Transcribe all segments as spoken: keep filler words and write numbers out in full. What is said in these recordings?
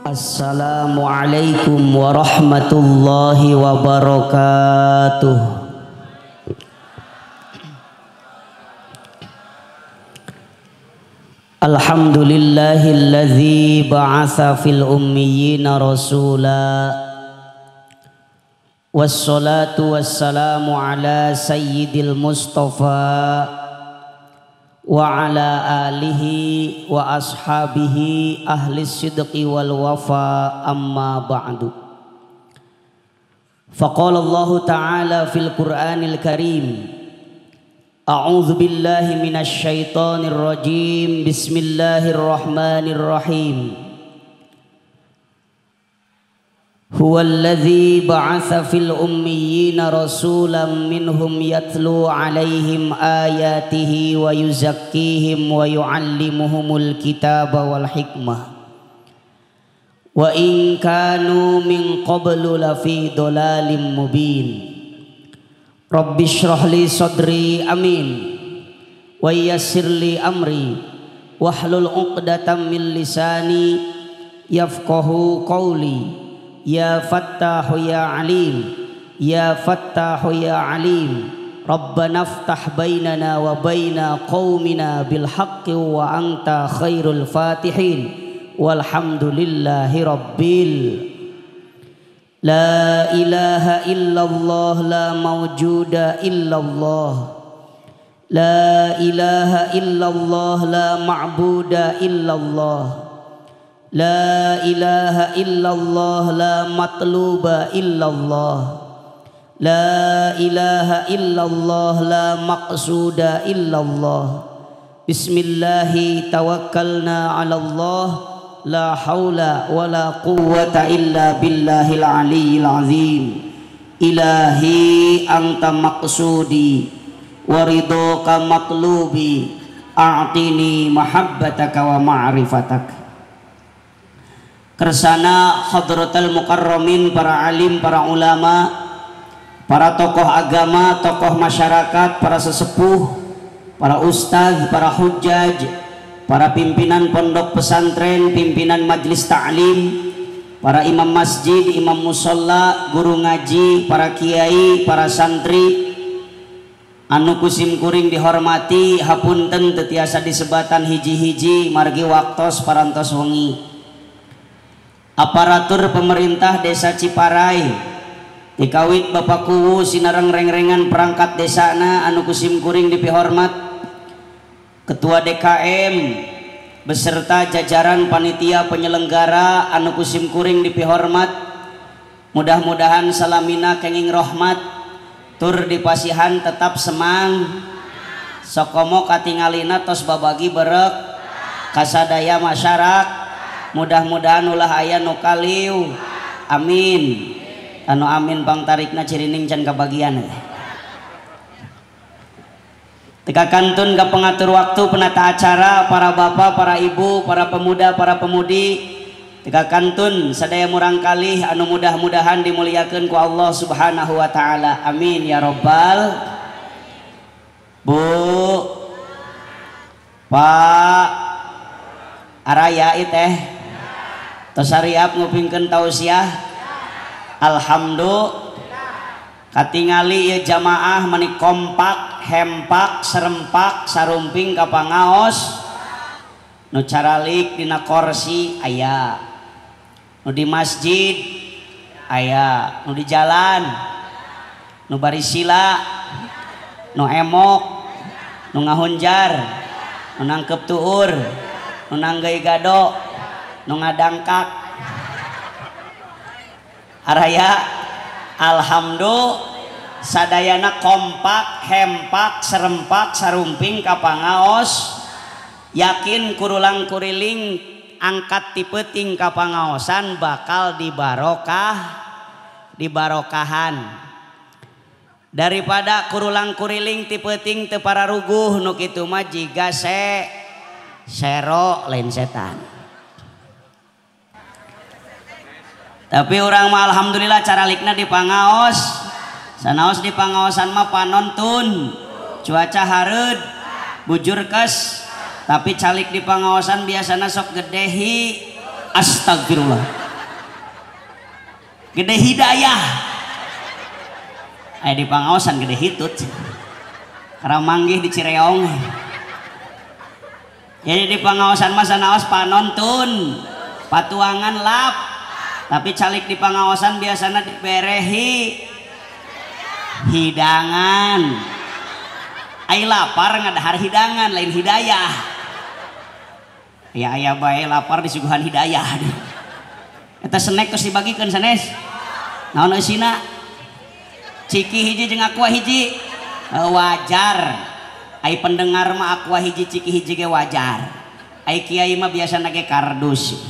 Assalamualaikum warahmatullahi wabarakatuh. Alhamdulillahilladzi ba'atsa fil ummiyina rasula. Wassalatu wassalamu ala sayyidil mustafa wa ala alihi wa ashabihi ahli sidqi wal wafa, amma ba'du. Faqala Allah ta'ala fil Qur'anil Karim, a'udzu billahi minasy syaithanir rajim, bismillahirrahmanirrahim. Huwallazi ba'atsa fil ummiyina rasulan minhum yatlu 'alaihim ayatihi wa yuzakkihim wa yu'allimuhumul kitaba wal hikmah wa in kanu min qablu lafi dhalalim mubin. Rabbishrah li sadri, amin, wa yassir li amri wahlul 'uqdatam min lisani yafqahu qawli. Ya Fattahu ya Alim, Ya Fattahu ya Alim, Rabbana ftah bainana wa baina qaumina bil haqqi wa anta khairul fatihin, walhamdulillahi rabbil. La ilaha illallah, la mawjuda illallah, la ilaha illallah, la ma'buda illallah, la ilaha illallah, la matluba illallah, la ilaha illallah, la maqsuda illallah. Bismillahi tawakkalna ala Allah, la hawla wa la quwwata illa billahil aliyyil azim. Ilahi anta maqsudi wa ridhoka matlubi, a'tini mahabbataka wa ma'rifataka. Kersana hadratal mukarramin, para alim, para ulama, para tokoh agama, tokoh masyarakat, para sesepuh, para ustadz, para hujjaj, para pimpinan pondok pesantren, pimpinan majlis ta'lim, para imam masjid, imam musolla, guru ngaji, para kiai, para santri anu kusim kuring dihormati, hapunten teu tiasa disebatan hiji-hiji margi waktos parantos wengi. Aparatur pemerintah desa Ciparai, dikawit Bapak Kuwu sinareng reng-rengan perangkat desana anu kusim kuring dipihormat, Ketua D K M beserta jajaran panitia penyelenggara anu kusim kuring dipihormat, mudah-mudahan salamina kenging rahmat tur dipasihan tetap semang sokomo katingalina tos babagi berek kasadaya masyarakat. Mudah-mudahan ulah aya nu kaliu, amin. Anu amin bang tarikna cirining can kabagian. Teka kantun ka pengatur waktu, penata acara, para bapak, para ibu, para pemuda, para pemudi. Teka kantun sadaya murang kalih anu mudah-mudahan dimuliakeun ku Allah Subhanahu wa taala. Amin ya rabbal. Bu, Pak Araya iteh tos hariap ngupingkeun tausiah. Alhamdulillah katingali ieu jamaah meuni kompak, hempak, serempak, sarumping ka pangaos. Nu caralik dina kursi aya, nu di masjid aya, nu di jalan, nu bari sila, nu emok, nu ngahunjar, nu nangkep tuur, nu nanggay gado, nu ngadangkak araya. Alhamdulillah sadayana kompak, hempak, serempak, sarumping ka pangaos. Yakin kurulang kuriling angkat ti peuting ka pangaosan bakal dibarokah, dibarokahan. Daripada kurulang kuriling ti peuting teu pararuguh nu kitu mah jiga se sero lain setan. Tapi orang mah alhamdulillah caralikna di pangaos, sanaos di pangaosan mah panontun, cuaca hareud, bujur kes, tapi calik di pangaosan biasana sok gedehi Astagfirullah. Gede hidayah. Aya di pangaosan gede hitut. Karena manggih di Cireong. Jadi di pangaosan masa naos panontun, patuangan lap. Tapi calik di pangaosan biasanya diberehi hidangan. Ai lapar ngadahar hidangan lain hidayah. Ya aya bae lapar disuguhan hidayah. Eta snack terus dibagikeun sanes. Naon eusina? Ciki hiji jeung aqua hiji. E, wajar. Ai pendengar mah aqua hiji ciki hiji ge wajar. Ai kiai mah biasana ge kardus.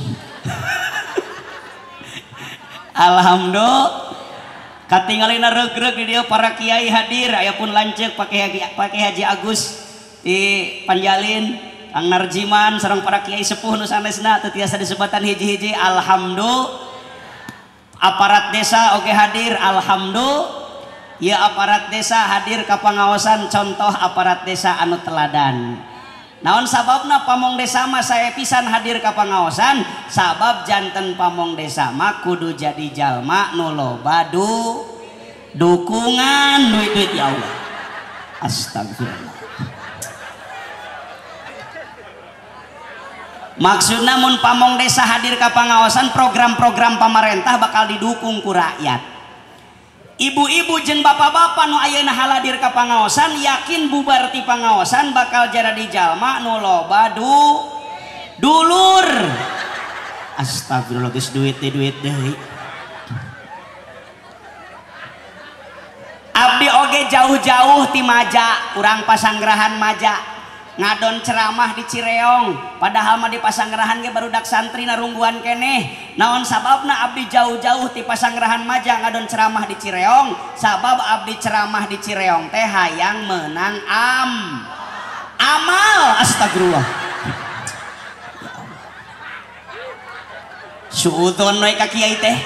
Alhamdulillah. Katinggalina regreg di dieu para kiai hadir, aya pun lanceuk pake haji, pake Haji Agus di Panjalin, Kang Narjiman sareng para kiai sepuh nu sanesna teu tiasa disebatan hiji-hiji. Alhamdulillah. Aparat desa oge hadir, alhamdulillah. Ieu aparat desa hadir ka pangaosan contoh aparat desa anu teladan. Naon sababna pamong desa mah saya pisan hadir ka pangaosan sabab janten pamong desa mah kudu jadi jalma nu loba du dukungan duit-duit ya Allah. Astagfirullah. Maksudna mun pamong desa hadir ka pangaosan program-program pamarentah bakal didukung ku rakyat. Ibu-ibu jeung bapak-bapak nu ayeuna haladir ka pangaosan yakin bubar ti pangaosan bakal jadi jalma nu loba du dulur. Astagfirullah geus duit teh duit deui. Abdi oge jauh-jauh ti Maja, urang Pasanggerahan Maja. Ngadon ceramah di Cireong, padahal mah di Pasanggerahan ge barudak santri narungguan keneh. Naon sababna abdi jauh-jauh ti Pasanggerahan Maja ngadon ceramah di Cireong? Sabab abdi ceramah di Cireong teh hayang menang am amal. Astagfirullah. Suudon we ka kiai teh.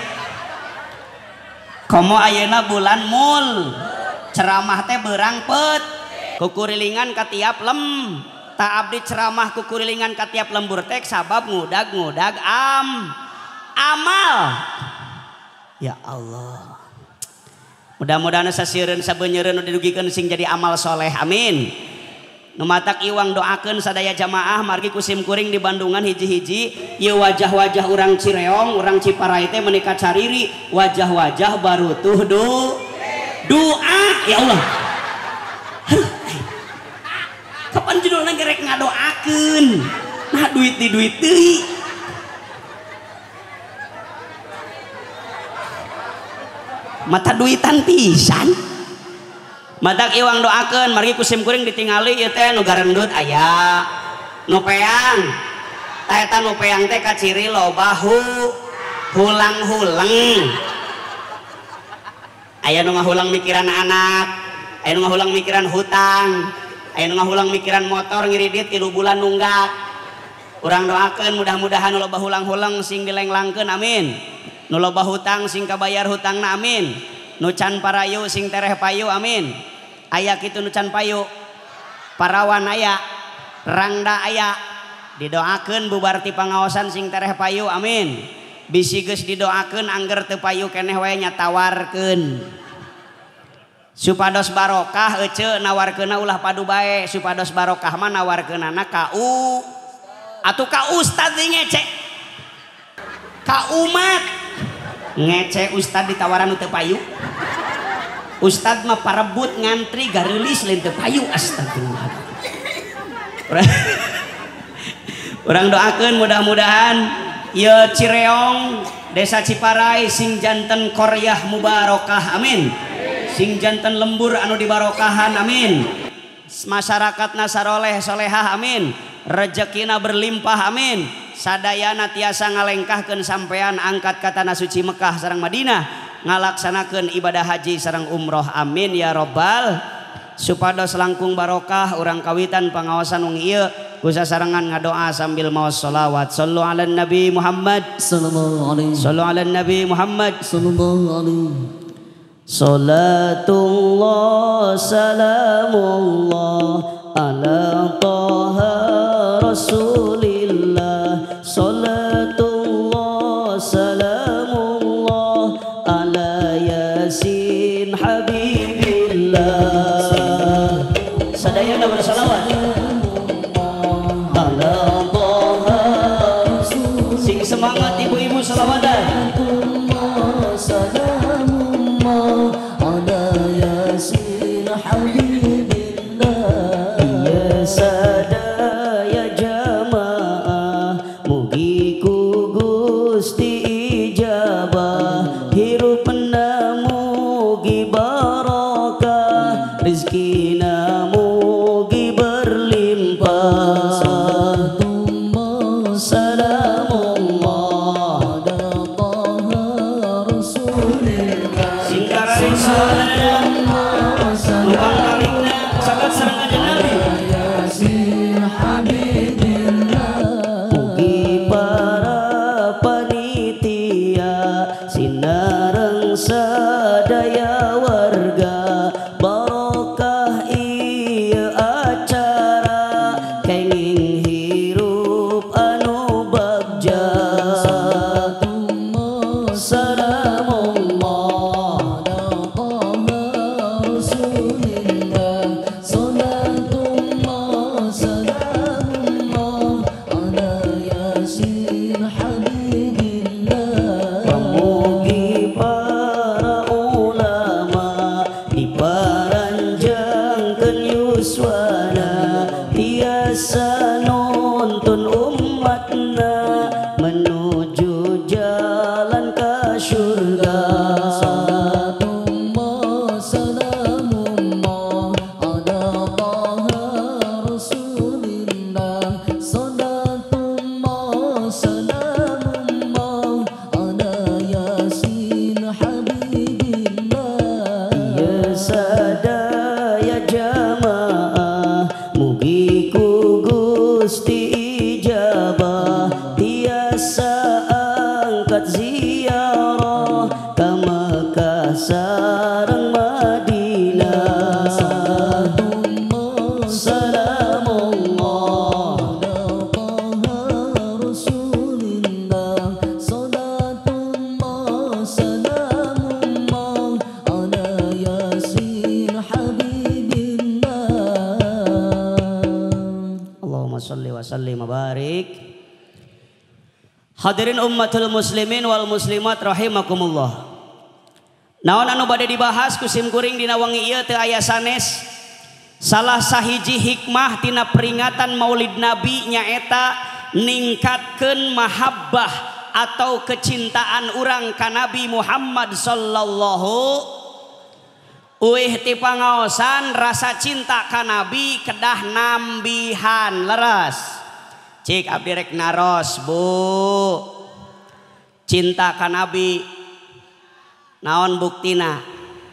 Komo ayeuna bulan Mul, ceramah teh beurang peut. Kukurilingan ka tiap lem, tak abdi ceramah kukurilingan ka tiap lembur tek sabab ngudag-ngudag am amal. Ya Allah, mudah-mudahan sasiereun sabeunyereun nu didugikeun sing jadi amal soleh, amin. Nu matak iwang doakeun sadaya jamaah margi kusim kuring di Bandungan hiji-hiji. Ieu wajah-wajah urang Cireong, urang Ciparai teh menika cariri wajah-wajah barutuh du doa. Ya Allah, kapan judulnya gerek ngadoakeun nah duit di duit deui. Mata duitan pisan. Matak iwang doakeun margi kusim kuring ditingali ieu teh nu garendut aya nu peang. Tah eta nu peang teh kaciri loba hu hulang-hulang. Aya nu ngahulang mikiran anak, aya nu ngahulang mikiran hutang, aya nu ngahulang mikiran motor ngiridit tilu bulan nunggak. Urang doakeun mudah-mudahan nu loba hulang-hulang sing dilenglangkeun, amin. Nu loba hutang sing kabayar hutangna, amin. Nu can parayu sing tereh payu, amin. Aya kitu nu can payu, parawan aya, rangda aya. Didoakeun bubar ti pangaosan sing tereh payu, amin. Bisi geus didoakeun angger teu payu keneh wae nyatawarkeun. Supados barokah ece nawarkeunna ulah padu bae, supados barokah mah nawarkeunana ka u atuh ka ustad ngece ka umat ngece ustad ditawaran nu teu payu. Ustad mah parebut ngantri gareulis lain teu payu. Astagfirullah. Urang doakeun mudah-mudahan ieu Cireong desa Ciparai sing janten koryah mubarokah, amin. Sing janten lembur anu dibarokahan, amin. Masyarakatna saroleh solehah, amin. Rezekina berlimpah, amin. Sadayana tiasa ngalengkahkeun sampean angkat ka tanah suci Mekah sareng Madinah, ngalaksanakeun ibadah haji sareng umroh, amin ya robbal. Supados langkung barokah urang kawitan pangaosan wong ieu kusasarengan ngadoa sambil maos sholawat. Sallu ala Nabi Muhammad sallallahu alaihi sallu ala Nabi Muhammad sallallahu alaihi. Salatullah salamullah ala taha rasulillah. Salatullah habibillah. Sadayana bersalawat ala Taha. Sing semangat ibu-ibu salawatan. Salamullah ala Yasin habibillah. Ya sada ya jamaah mugi ku Gusti ijabah. Hirup mugi barokah, rizkina mugi berlimpah. Salamullah ala Taha Rasulillah. Singkaran salam lubang kalikna sakat serangan Nabi. Yasin habibillah. Mugi para panitia sinareng sadaya warga, barokah ieu acara kenging hirup anu bagja. Salamullah ala Taha Rasulillah. Salatullah salamullah ala Yasin habibillah. Pamugi para ulama diparanjangkeun yuswana, tiasa nuntun umatna menuju jalan ka syurga. Salatullah salamullah ala Taha Rasulillah. Salatullah salamullah ala Yasin habibillah. Ya sada ya jamaah mugi ku Gusti ijabah. Tiasa angkat ziarah ka Makkah sareng Madinah. Salamullah ala Taha Rasulillah. Salatullah salamullah ala Yasin habibillah. Allahumma shalli wa sallim wa barik. Hadirin ummatul muslimin wal muslimat rahimakumullah. Naon anu bade dibahas ku sim kuring dina wengi ieu teu aya sanes. Salah sahiji hikmah tina peringatan Maulid Nabi nyaeta ningkatkeun mahabbah atau kecintaan urang ka Nabi Muhammad sallallahu. Uih ti pangaosan rasa cinta ka Nabi kedah nambihan leres. Cik abdi rek naros bu, cinta ka Nabi naon buktina?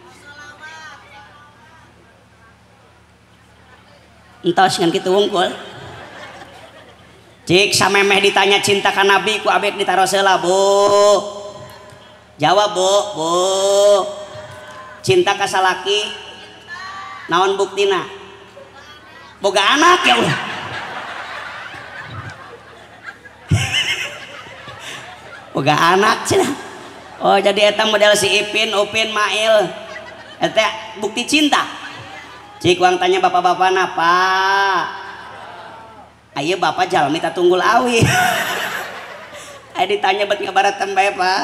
Entos ngan kitu wungkul. Cik samemeh ditanya cinta ka Nabi ku abek ditaros heula bu. Jawab bu, bu. Cinta ka salaki naon buktina? Boga anak ya ulah. Boga anak cenah. Oh jadi eta model si Ipin, Upin, Mail. Eta bukti cinta. Cik uang tanya bapak-bapak napa? Ayo bapak jalmi ta tunggul awi. Ayo ditanya bet ngabaratan bae Pak.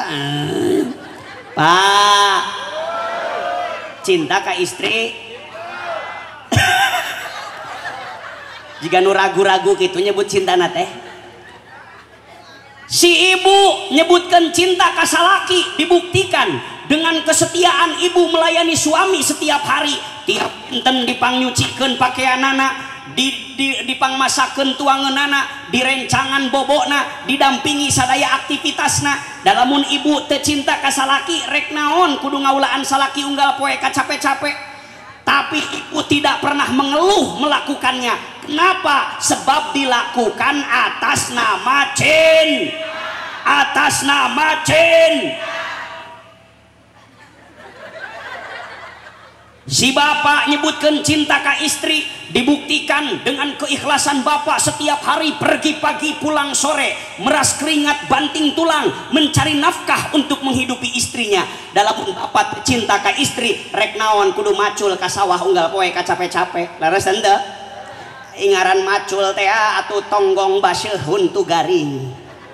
Pak. Cinta ka istri? Jika nu ragu-ragu gitu nyebut cinta teh. Si ibu nyebutkan cinta ka salaki dibuktikan dengan kesetiaan ibu melayani suami setiap hari. Tiap enten dipangnyucikeun pakaianana, di, di, dipangmasakeun tuangeunana, direncangan bobona, didampingi sadaya aktivitasna. Dalamun ibu teu cinta ka salaki rek naon kudu ngaulaan salaki unggal poe capek-capek. Tapi ibu tidak pernah mengeluh melakukannya. Kenapa? Sebab dilakukan atas nama jin. Atas nama jin. Si bapak nyebutkan cinta ka istri dibuktikan dengan keikhlasan bapak setiap hari pergi pagi pulang sore, meras keringat banting tulang mencari nafkah untuk menghidupi istrinya. Dalam bapak cinta ka istri rek naon kudu macul ka sawah unggal poe ka capek-capek laras henteu ingaran macul teh atuh tonggong basil huntu garing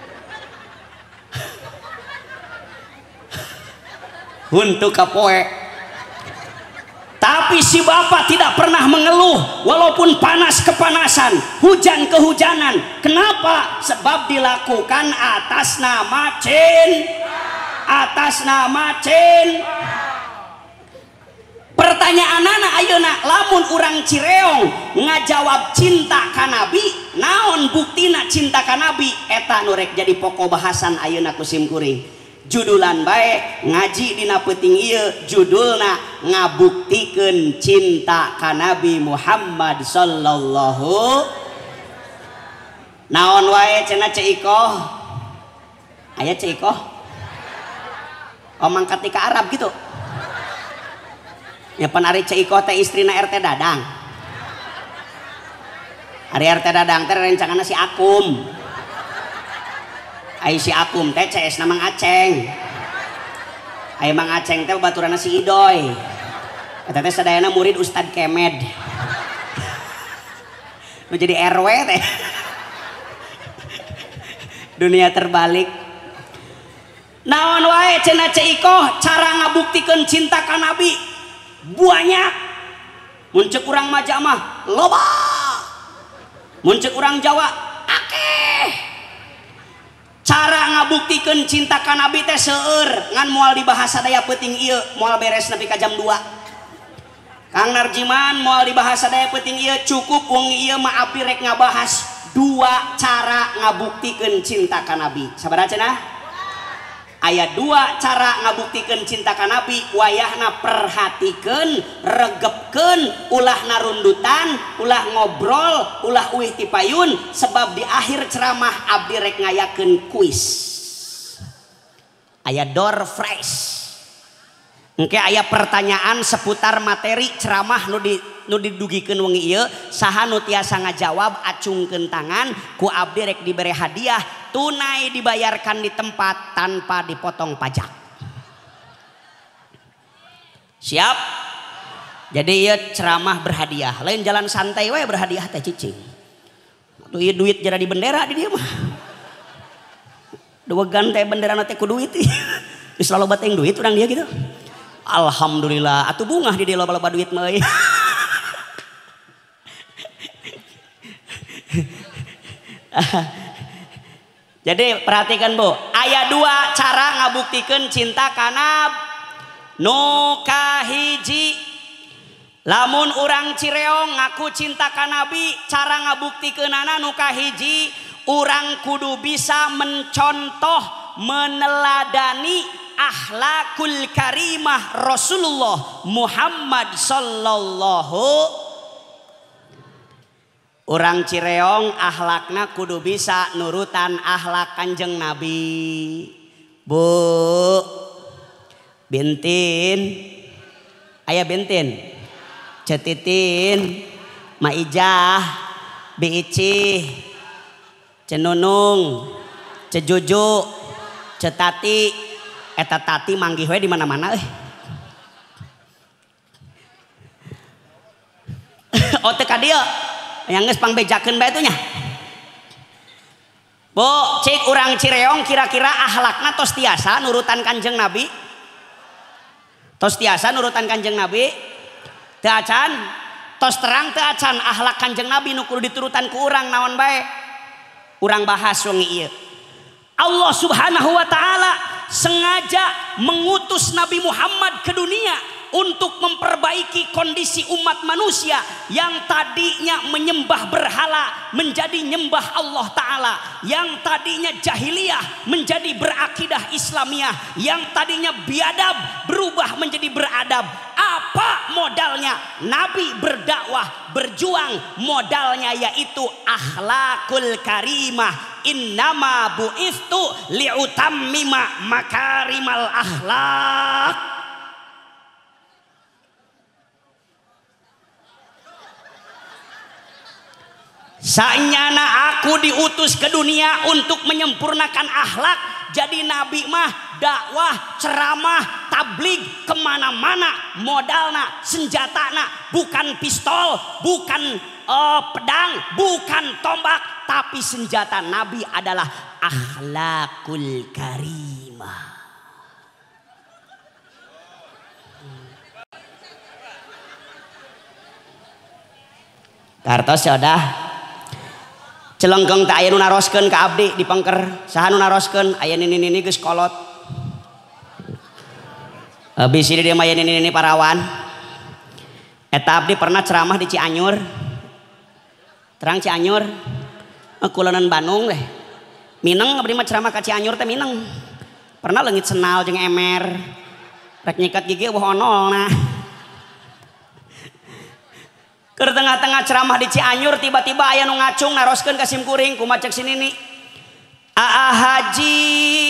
huntu ka poe. Tapi si bapak tidak pernah mengeluh walaupun panas kepanasan, hujan kehujanan. Kenapa? Sebab dilakukan atas nama cinta. Atas nama cinta. Pertanyaan anak ayeuna lamun urang Cireong ngajawab cinta ka Nabi, naon buktina cinta ka Nabi? Eta nu rek jadi pokok bahasan ayeuna ku simkuring. Judulan baik ngaji dina peuting ieu judulna ngabuktikeun cinta ka Nabi Muhammad sallallahu naon wae cenah Ceikoh aya Ceikoh omang katika Arab gitu ya pan ari Ceikoh teh istrina R T Dadang ari R T Dadang teh rencanganna si Akum ai si Akum teh C S na Mang Aceng ai Mang Aceng teh baturana si Idoy eta teh sadayana murid Ustad Kemed nu jadi R W teh dunia terbalik. Naon wae cenah Ceikoh cara ngabuktikeun cinta ka Nabi banyak. Mun ceuk urang Maja mah loba, mun ceuk urang Jawa akeh. Cara ngabuktikeun cinta ka Nabi teh seueur ngan moal dibahas sadaya peuting ieu moal beres nepi ka jam dua. Kang Narjiman moal dibahas sadaya peuting ieu cukup wong ieu mah abdi rek ngabahas dua cara ngabuktikeun cinta ka Nabi. Sabaraha cenah? Aya dua cara ngabuktikeun cinta ka Nabi, wayahna perhatikeun, regepkeun, ulah narundutan, ulah ngobrol, ulah uih ti payun, sebab di akhir ceramah abdi rek ngayakeun kuis. Aya door prize. Engke aya pertanyaan seputar materi ceramah nu di nu didugikeun wengi ieu, saha nu tiasa ngajawab acungkeun tangan ku abdi rek dibere hadiah tunai dibayarkan di tempat tanpa dipotong pajak. Siap? Jadi ieu ceramah berhadiah, lain jalan santai we berhadiah teh cicing. Tuh ieu duit jara di bendera di dieu mah. Dua ganteng bendera teh ku duit. Geus selalu bateng duit urang dia gitu. Alhamdulillah atuh bungah di dieu loba-loba duit mah euy. Jadi perhatikan Bu, aya dua cara ngabuktikeun cinta kana nu kahiji lamun urang Cireong ngaku cinta ka Nabi, cara ngabuktikeunana nu kahiji urang kudu bisa mencontoh meneladani akhlakul karimah Rasulullah Muhammad sallallahu. Urang Cireong akhlakna kudu bisa nurutan akhlak Kanjeng Nabi. Bu Bintin aya Bintin Cetitin Maijah Biici Cenunung Cejuju Cetati eta tati manggih we di mana-mana euy. Oh teh ka dieu yang geus pangbejakeun bae tuh nya. Bu, cik urang Cireong kira-kira akhlakna tos tiasa nurutan Kanjeng Nabi? Tos tiasa nurutan Kanjeng Nabi? Teu acan? Tos terang teu acan akhlak Kanjeng Nabi nu kudu diturutan ku urang naon bae? Urang bahas wengi ieu. Allah Subhanahu wa taala sengaja mengutus Nabi Muhammad ke dunia untuk memperbaiki kondisi umat manusia yang tadinya menyembah berhala menjadi nyembah Allah Ta'ala, yang tadinya jahiliyah menjadi berakidah Islamiyah, yang tadinya biadab berubah menjadi beradab. Apa modalnya? Nabi berdakwah, berjuang, modalnya yaitu akhlakul karimah. Innama bu'iftu li'utammima makarimal akhlak. Sanyana aku diutus ke dunia untuk menyempurnakan akhlak. Jadi nabi mah dakwah, ceramah, tabligh kemana-mana, modalna, senjatana bukan pistol, bukan uh, pedang, bukan tombak, tapi senjata nabi adalah akhlakul karimah. Kartos sudah celengkeng tak aya nu naroskeun ka abdi di pangker. Saha nu naroskeun? Aya nini-nini geus kolot. Abis ini dia mah aya nini-nini parawan. Eta abdi pernah ceramah di Cianjur. Terang Cianjur. Kulonan Bandung deh. Mineng abdi mah ceramah ka Cianjur teh Mineng. Pernah leungit senal jeung emer. Rek nyikat gigi eueuh onolna. Ke tengah-tengah ceramah di Cianjur tiba-tiba aya nu ngacung naroskeun ka simkuring kumaha cek sini nih. Aa Haji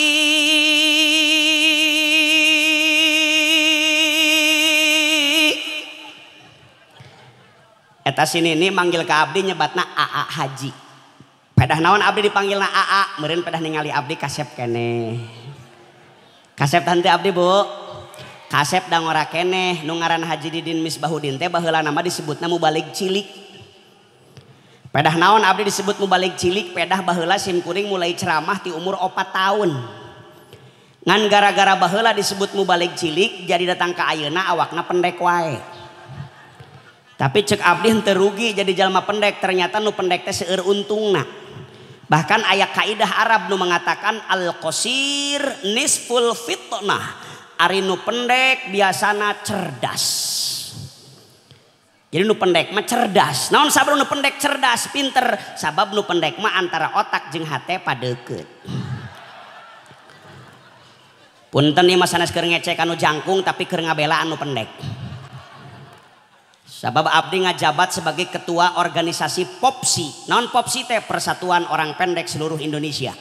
eta sini nih manggil ka abdi nyebatna Aa Haji. Pedah naon abdi dipanggilna Aa, meureun pedah ningali abdi kasep keneh. Kasep tante abdi Bu. Kasep da ngora keneh nu ngaran Haji Didin Misbahuddin teh baheula nama disebutna mubalik cilik. Pedah naon abdi disebut mubalik cilik, pedah baheula simkuring mulai ceramah ti umur opat tahun. Ngan gara-gara baheula disebut mubalik cilik jadi datang ka ayeuna awakna pendek wae. Tapi cek abdi henteu rugi jadi jalma pendek, ternyata nu pendek teh seueur untungna. Bahkan aya kaidah Arab nu mengatakan al-qasir nisful fitnah. Ari nu pendek biasana cerdas. Jadi nu pendek mah cerdas. Naon sabab nu pendek cerdas, pinter. Sabab nu pendek mah antara otak jeung hate padeukeut. Punten ieu mah sanes keur ngecek anu jangkung tapi keur ngabela anu pendek. Sabab abdi ngajabat sebagai ketua organisasi Popsi. Naon Popsi teh? Persatuan Orang Pendek Seluruh Indonesia.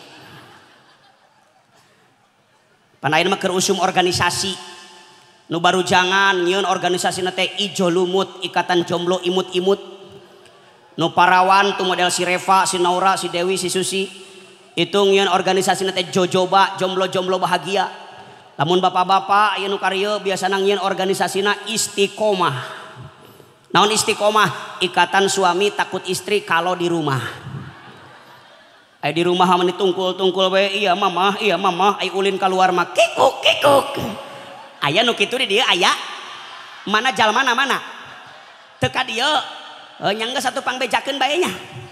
Panain mah keur usum organisasi nu baru jangan nyieun organisasi teh Ijo Lumut Ikatan Jomblo Imut-Imut nu parawan tu model si Reva, si Naura, si Dewi, si Susi itu nyieun organisasi teh Jojoba Jomblo-Jomblo Bahagia. Lamun bapak-bapak aya nu karya biasana nyieun organisasina Istiqomah. Naon Istiqomah? Ikatan Suami Takut Istri Kalau di Rumah. Ay di rumah mah ditungkul-tungkul we, iya mamah, iya mamah, ay ulin keluar mah kikuk kikuk. Aya nu kitu di dieu aya. Mana jalmana mana? Teu ka dieu. Oh, nyangga satu pangbejakeun bae nya.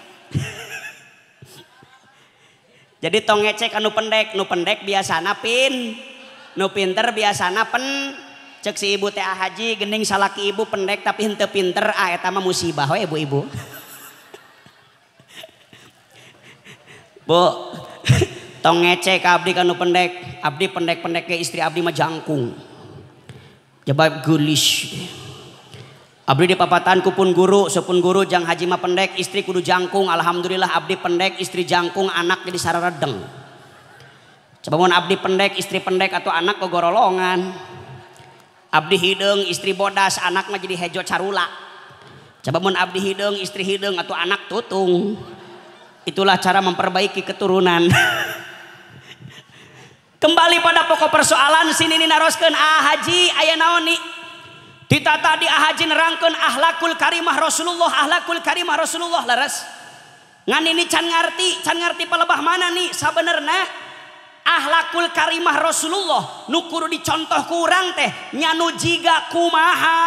Jadi tong ngecek anu pendek, nu pendek biasana pin, nu pinter biasana pen. Cek si ibu teh Haji geuning salaki ibu pendek tapi henteu pinter, ah eta mah musibah we ibu-ibu. Bu, tong ngecek abdi kanu pendek, abdi pendek-pendek ke istri abdi mah jangkung. Coba gulis. Abdi dipapatan kupun guru, sepun guru jang Haji mah pendek, istri kudu jangkung. Alhamdulillah abdi pendek, istri jangkung, anak jadi sararedeng. Coba mun abdi pendek, istri pendek atau anak gogorolongan. Abdi hideung, istri bodas, anak mah jadi hejo carula. Coba mun abdi hideung, istri hideung atau anak tutung. Itulah cara memperbaiki keturunan. Kembali pada pokok persoalan sini naroskeun ah Haji aya naon nih? Ditata di ah Haji nerangkeun akhlakul karimah Rasulullah, akhlakul karimah Rasulullah laras. Ngan ini can ngarti, can ngarti palebah mana nih sabenerna akhlakul karimah Rasulullah nu kudu dicontoh ku urang teh nya nu jiga kumaha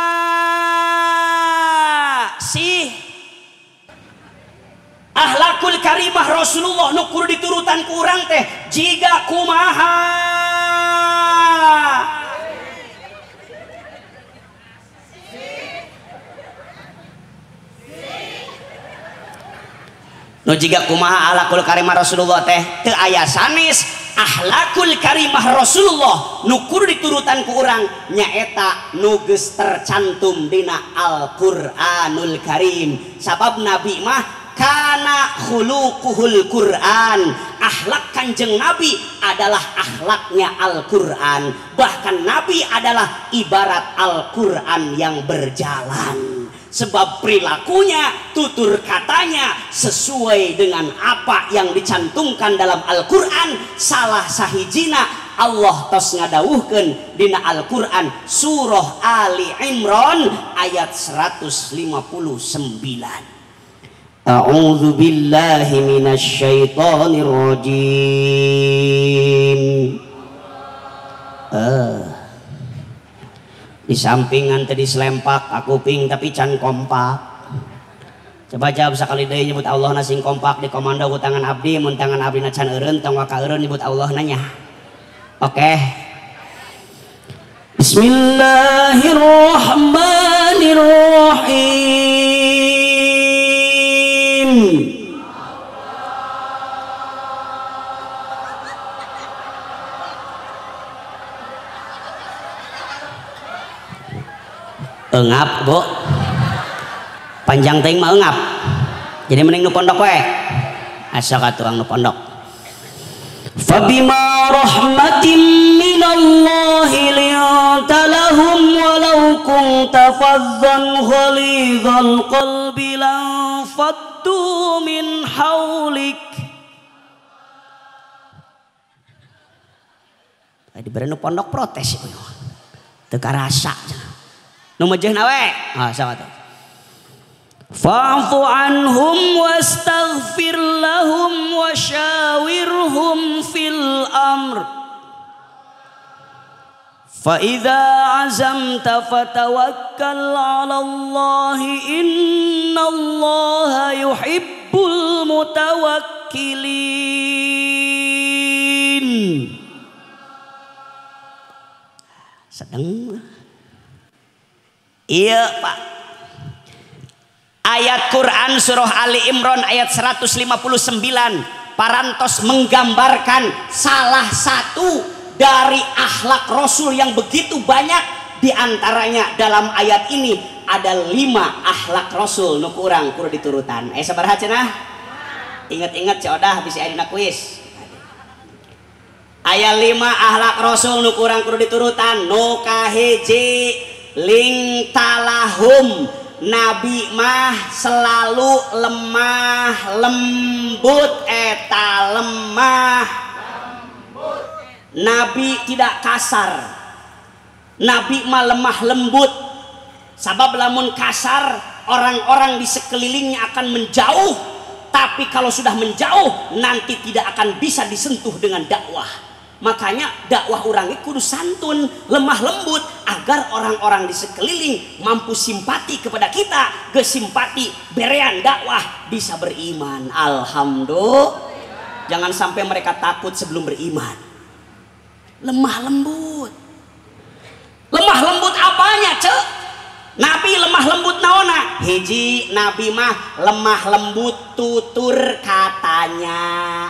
sih akhlakul karimah Rasulullah nu kudu diturutan ku urang teh jiga kumaha nu jiga kumaha akhlakul karimah Rasulullah teh teu aya sanes. Akhlakul karimah Rasulullah nu kudu diturutan ku urang nyaeta nu geus tercantum dina Al-Qur'anul Karim. Sabab Nabi mah kana khuluquhul Quran, akhlak kanjeng Nabi adalah akhlaknya Al-Quran. Bahkan Nabi adalah ibarat Al-Quran yang berjalan. sebab perilakunya, tutur katanya sesuai dengan apa yang dicantumkan dalam Al-Quran. Salah sahijina Allah tos ngadawuhkeun dina Al-Quran surah Ali Imran ayat seratus lima puluh sembilan. A'udzu billahi minasy syaithanir rajim. Uh. Di sampingan tadi selempak aku ping tapi can kompak. Coba jawab sekali deui nyebut Allah na sing kompak di komando ku tangan abdi mun tangan abdi na can eureun tong ka eureun nyebut Allah nanya. Oke. Okay. Bismillahirrahmanirrahim. Engap bu, panjang ting mah engap, jadi mending nu pondok we, asa katuang nu pondok. Fabima rahmatin minallahi linta lahum walau kunta faddan ghalidhal qalbi lanfaddu min haulik. Tadi bere nu pondok protes ieu, teu karasa. Numejehna we ah sama tuh. Fa'fu anhum wastaghfir lahum wasyawirhum fil amr fa idza azamta fatawakkal 'ala Allah innallaha yuhibbul mutawakkilin. Sedeng. Iya Pak, ayat Quran surah Ali Imran ayat seratus lima puluh sembilan parantos menggambarkan salah satu dari akhlak Rasul yang begitu banyak. Di antaranya dalam ayat ini ada lima akhlak Rasul nu kurang kudu diturutan. Eh sabaraha cenah? Ingat-ingat codah bisa dina kuis. Ayat lima akhlak Rasul nu kurang kudu diturutan. Nu kahiji ling talahum, nabi mah selalu lemah lembut. Eta lemah lembut. Nabi tidak kasar, nabi mah lemah lembut. Sabab lamun kasar orang-orang di sekelilingnya akan menjauh, tapi kalau sudah menjauh nanti tidak akan bisa disentuh dengan dakwah. Makanya dakwah orangnya kudu santun, lemah lembut agar orang-orang di sekeliling mampu simpati kepada kita, ge simpati berean dakwah bisa beriman. Alhamdulillah. Jangan sampai mereka takut sebelum beriman. Lemah lembut. Lemah lembut apanya, Cek? Nabi lemah lembut naona? Hiji, Nabi mah lemah lembut tutur katanya.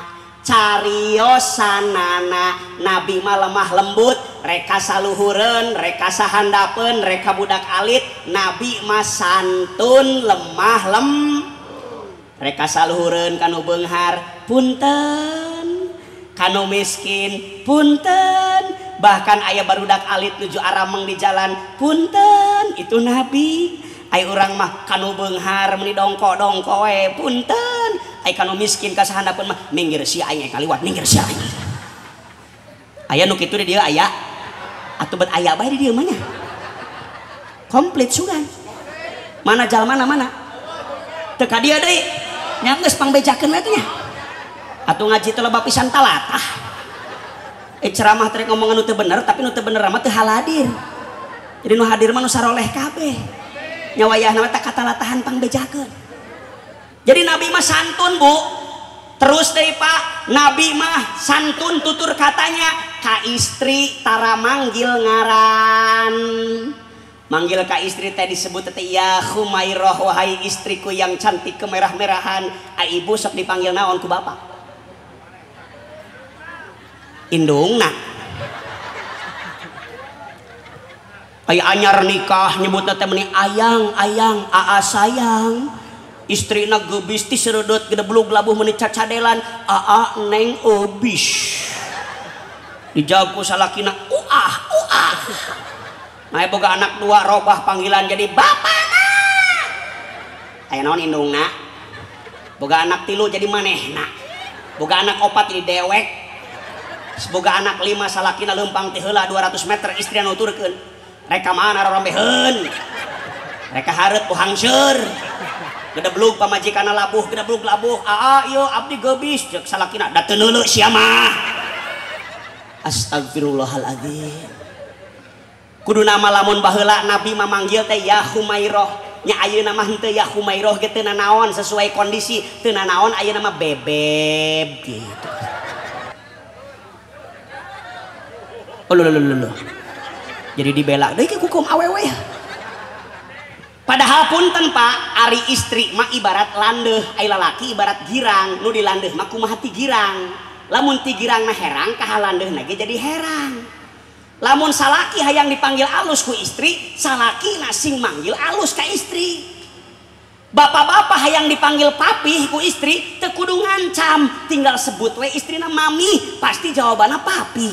Cariosanana, Nabi mah lemah lembut, reka saluhureun, reka sahandapeun, reka budak alit. Nabi mah santun lemah lem, reka saluhureun kanu beunghar punten, kanu miskin punten, bahkan aya barudak alit nuju arameng di jalan punten. Itu Nabi. Ai urang mah kanu beunghar meuni dongko-dongko we punten. Ai kanu miskin ka sahandapeun mah minggir sia aing kaliwat, minggir sia aing. Aya nu kitu di dieu aya. Atuh bet aya bae di dieu mah nya. Komplit sugan. Mana jalmana mana? Teu ka dieu deui. Nya geus pangbejakeun we teh nya. Atuh ngaji teh loba pisan talatah. Eh ceramah teh ngomong anu teu bener tapi nu teu bener mah teu haladir. Jadi nu hadir mah nu saroleh kabeh. Nyawayah nama tak kata latahan pangbejakeun. Jadi Nabi mah santun bu. Terus deh Pak, Nabi mah santun tutur katanya ka istri tara manggil ngaran. Manggil ka istri teh disebut teh ya Khumairah, wahai istriku yang cantik kemerah-merahan. Ai ibu sok dipanggil naon ku bapak? Indungna. Aya anyar nikah nyebutna teh meuni ayang ayang aa sayang. Istrina geubis ti sereudeut gede blug labuh meuni cacadelan aa neng eubis. Dijawab ku salakina uah uah. Nah boga anak dua robah panggilan jadi bapana. aya naon indungna boga anak tilu jadi manehna boga anak opat jadi dewek boga anak lima salakina lempang ti heula dua ratus meter istri anu nuturkeun reka mana rorombeheun reka hareup ku hangseur gedeblug pamajikanna labuh gedeblug labuh aa ieu abdi geubis ceuk salakina da teu neuleu sia mah astagfirullahaladzim kudu nama lamun baheula nabi memanggil teh ya Humairoh nya ayeuna mah henteu ya Humairoh ge teu nanaon sesuai kondisi teu nanaon ayeuna mah bebeb gitu. Oh lho lho lho. Jadi dibela deui ke hukum awewe. Padahal punten Pak, ari istri mah ibarat landeuh, ai lalaki ibarat girang, nu dilandeuh mah kumaha ti girang. Lamun ti girangna herang ka halandeuna ge jadi herang. Lamun salaki hayang dipanggil alus ku istri, salaki nasing manggil alus ka istri. Bapak-bapak hayang dipanggil papi ku istri, teu kudu ngancam, tinggal sebut we istrina mami, pasti jawabannya papi.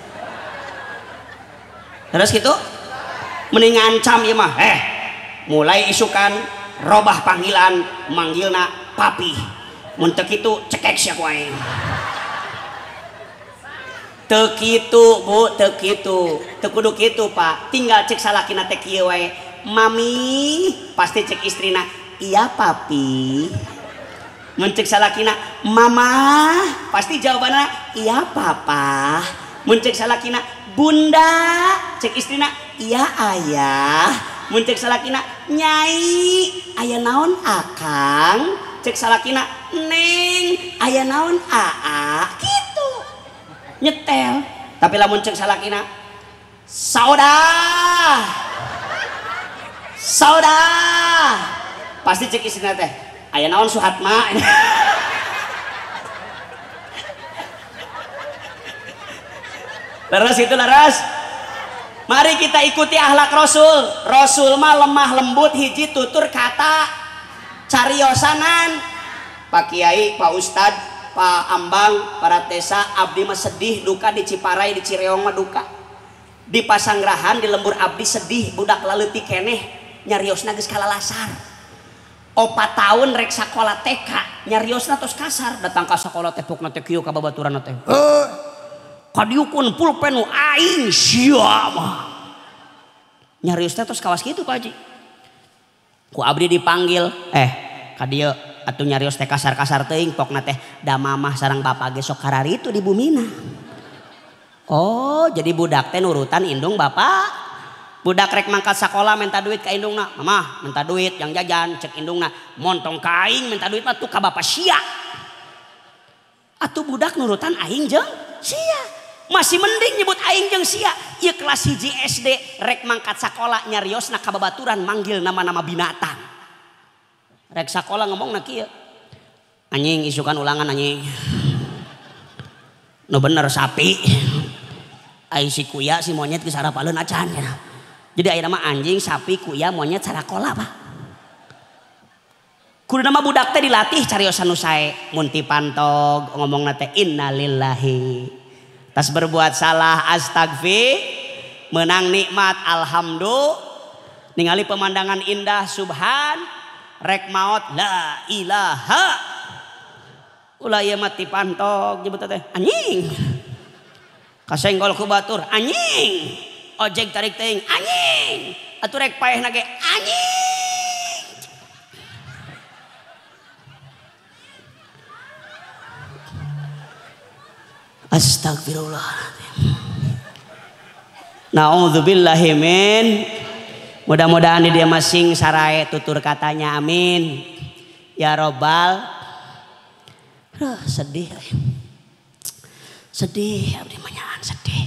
Terus gitu? Mending ngancam ieu mah, eh mulai isukan robah panggilan manggilna papi. Mun teu kitu cekek sia ku aing. Teu kitu Bu, teu kitu. Teu kudu kitu Pak. Tinggal cek salakina teh kieu wae. Mami, pasti cek istrina, "Iya, Papi." Mun cek salakina, "Mama," pasti jawabanna, "Iya, Papa." Mun cek salakina, "Bunda," cek istrina, "Iya, Ayah." Mun cek salakina, "Nyai, aya naon Akang?" Cek salakina, "Neng, aya naon Aa?" Gitu. Nyetel tapi lamun cek salakina sauda sauda pasti cek istrina teh aya naon Suhatma. Laras itu laras mari kita ikuti akhlak Rasul. Rasul mah lemah lembut hiji tutur kata cariosanan. Pak Kiai, Pak Ustad, Pak Ambang, para desa abdi mah sedih duka di Ciparai di Cireong mah duka di Pasanggerahan di lembur abdi sedih budak laleutik keneh nyariosna geus kalalasar opat tahun rek sakola T K nyariosna tos kasar datang ka sakola teh pokna teh kieu ka babaturanna teh heuh kadiukun pulpen nu aing sia mah nyariosna tos kawas kitu Pak Haji ku abdi dipanggil eh ka dieu atuh nyarios teh kasar-kasar teuing pokna teh da mamah sareng bapak ge sok kararitu di bumina. Oh, jadi budak teh nurutan indung bapak. Budak rek mangkat sakola minta duit ka indungna. Mamah, minta duit yang jajan cek indungna. Montong ka aing minta duit mah tuh ka bapak sia. Atuh budak nurutan aing jeung sia. Masih mending nyebut aing jeung sia. Ieu kelas hiji S D rek mangkat sakola nyariosna ka babaturan manggil nama-nama binatang. Rek sakola ngomong nak kieu anjing isukan ulangan anjing no bener sapi ai si kuya si monyet geus sarapaleun acan ya. Jadi aya nama anjing sapi kuya monyet sarakola Pak kudu nama budak teh dilatih cariosan nu sae mun ti pantog ngomongna teh innalillahi tas berbuat salah astagfir menang nikmat alhamdulillah ningali pemandangan indah subhan rek maot la ilaha ulah ieu mah ti pantog nyebut teh anjing kasenggol ku batur anjing ojek tarik teuing anjing atuh rek paehna ge anjing astagfirullahaladzim naudzubillahi min. Mudah-mudahan di dia masing sarai tutur katanya amin ya robbal. Duh, sedih sedih abdi manyahan sedih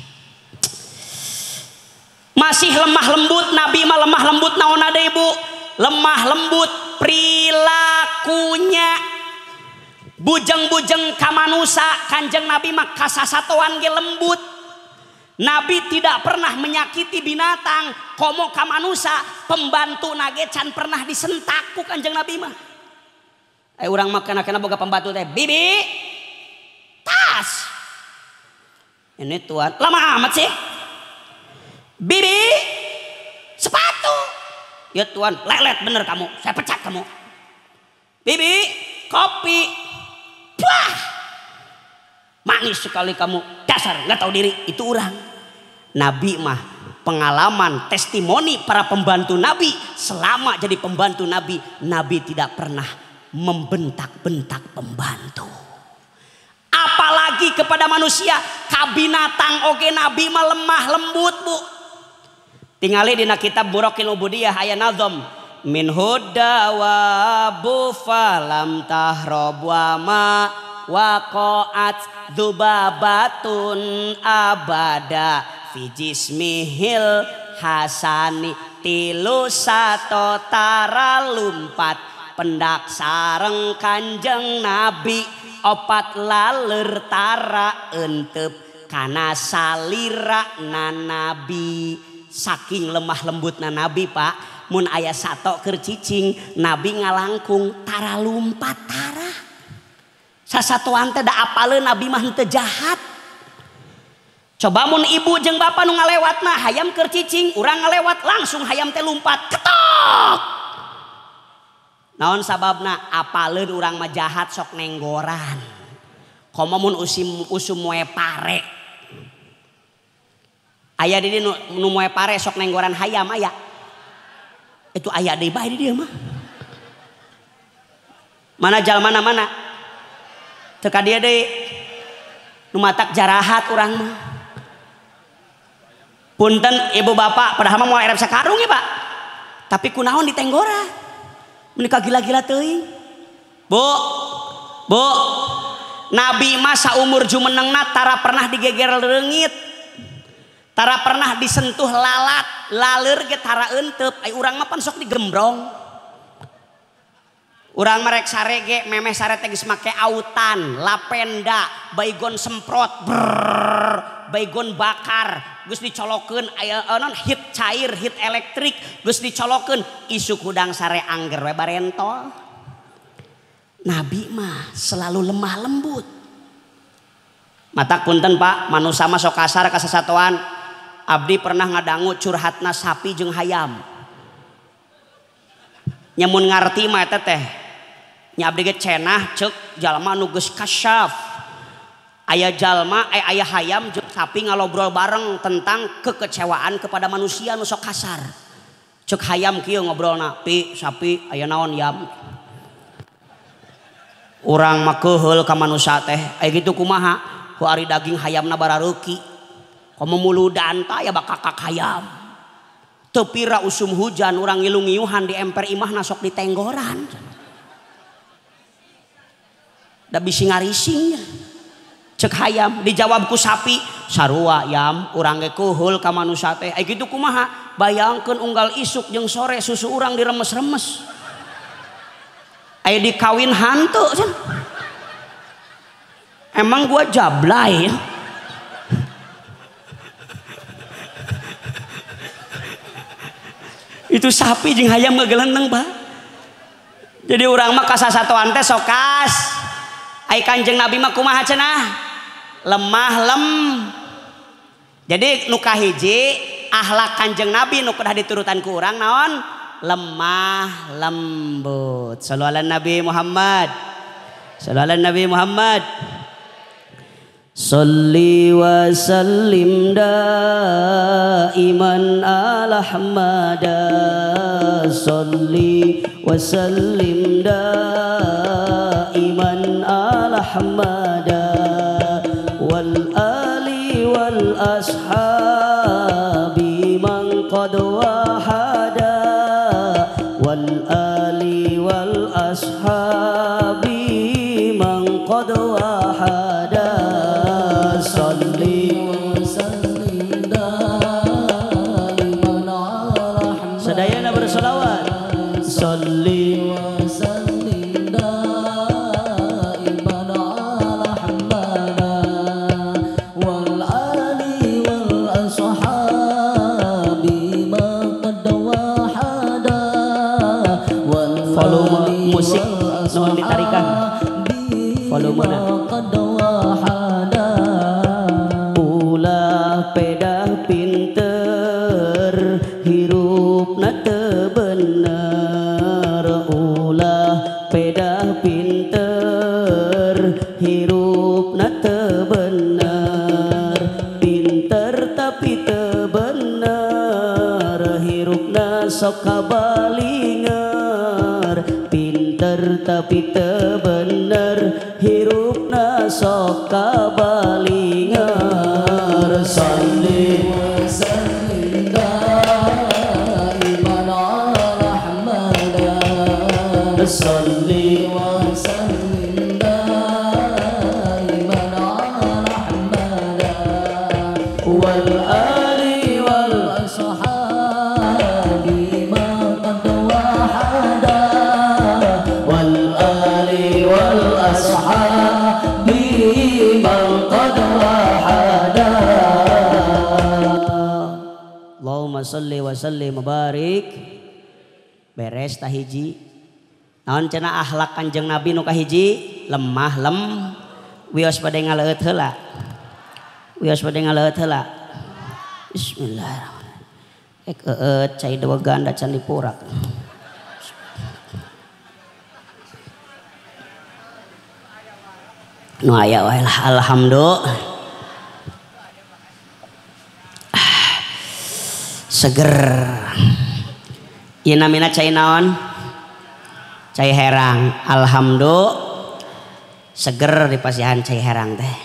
masih lemah lembut Nabi mah lemah lembut naon ada ibu lemah lembut perilakunya bujeng-bujeng ka manusia Kanjeng Nabi mah kasasatoan ge lembut. Nabi tidak pernah menyakiti binatang, komo ka manusia, pembantu nage can pernah disentak ku Kanjeng Nabi mah. Eh urang mah kana-kana boga pembantu teh, "Bibi, tas." Ini tuan, lama amat sih. "Bibi, sepatu." "Ya tuan, lelet bener kamu, saya pecat kamu." Bibi, kopi. Wah, manis sekali kamu, dasar nggak tahu diri. Itu orang. Nabi mah pengalaman, testimoni para pembantu Nabi. Selama jadi pembantu Nabi, Nabi tidak pernah membentak-bentak pembantu. Apalagi kepada manusia, kabinatang oke Nabi mah lemah lembut bu. Tingali dina kitab Buraqil Ubudiyah aya nazam min huda wa bufalam tahrob wa ma waqa'at dzubabatun abada fi jismihil hasani tilu sato tara lumpat pendak sareng Kanjeng Nabi opat laler tara entep kana salira na Nabi. Saking lemah lembut na Nabi pak, mun aya sato keur cicing Nabi ngalangkung tara lumpat tara. Sasatoan teh da apaleun Nabi mah henteu jahat. Coba mun ibu jeung bapa nu ngalewatna hayam keur cicing, urang ngalewat langsung hayam teh lumpat ketok. Naon sababna? Apaleun urang mah jahat sok nenggoran. Komo mun usim usum moe pare. Aya di nu, nu moe pare sok nenggoran hayam aya. Itu aya deui bae di dieu mah. Mana jalma mana mana? Teu ka dieu deui. Nu matak jarahat urang mah. Punten ibu bapak padahal mah moal erep sakarung ya pak. Tapi kunaon ditenggoran? Menika gila-gila teuing. Bu. Bu. Nabi mah saumur jumenengna tara pernah digeger leungit. Tara pernah disentuh lalat, laler ge tara euteup. Ai urang mah pan sok digembrong. Urang merek sare ge memeh sare teh geus make autan, lapenda, baygon semprot, brrr, baygon bakar, geus dicolokeun aya non hit cair, hit elektrik, geus dicolokeun isuk hudang sare angger we barentol. Nabi mah selalu lemah lembut. Matak punten Pak, manusia mah sok kasar ka sasatoan. Abdi pernah ngadangu curhatna sapi jeung hayam. Nyamun ngarti mah eta teh. Nya abdi ge cenah ceuk jalma nu geus kasyaf. Aya jalma eh, aya hayam jeung sapi ngalobrol bareng tentang kekecewaan kepada manusia nu sok kasar. Ceuk hayam kieu ngobrolna, "Pi, sapi aya naon yam?" Urang mah keheul ka manusia teh, aya kitu kumaha? Ku ari daging hayamna barareuki. Komo muludan ta ya bakakak hayam. Teu pira usum hujan urang ngilu-ngiuhan di emper imahna sok ditenggoran. Da bisi ngarisingnya. Cek hayam dijawab ku sapi, "Sarua yam, urang ge kuhul ka manusia teh." Ai kitu kumaha? Bayangkeun unggal isuk jeung sore susu urang diremes-remes. Aya dikawin hantu can. Emang gua jablay ya? Itu sapi jeung hayam ngegelendeng Pak. Jadi urang mah kasasatoan teh sokas. Ai Kanjeng Nabi mah kumaha cenah? Lemah lem. Jadi nu kahiji akhlak Kanjeng Nabi nu kedah diturutan ku urang naon? Lemah lembut. Shallallahu alaihi Nabi Muhammad. Shallallahu alaihi Nabi Muhammad. Salli wa sallim daiman ala Ahmada. Salli wa sallim daiman ala Ahmada. Wal ali wal ashabi man qad wahada. Wal ali wal ashabi man qad wahada. Sadayana bersolawat. Salli wa sallim daiman ala Ahmada. Wal ali wal ashabi ma qad wahada. Volume musik nuhun ditarikan. Volumena. Pedah pinter hirupna teu bener. Ulah pedah sok kabalinger, pinter tapi teu bener, hirupna sok kabalinger. Salli wa sallim daiman ala Ahmada, salli wa sallim daiman ala Ahmada, wal ali wal ashabi ma qad wahada, wal ali wal ashabi ma qad wahada. Allahumma salli wa sallim mubarik. Beres tahiji. Naon cenah akhlak Kanjeng Nabi nu kahiji? Lemah lem. Wios bade ngaleut heula. Wios bade ngaleut heula. Bismillahirrahmanirrahim. Ek eut cai dua ganda can dipurak. Nu aya wae lah, alhamdulillah. Seger. Ieu namina cai naon? Cai herang. Alhamdulillah seger di pasihan cai herang teh.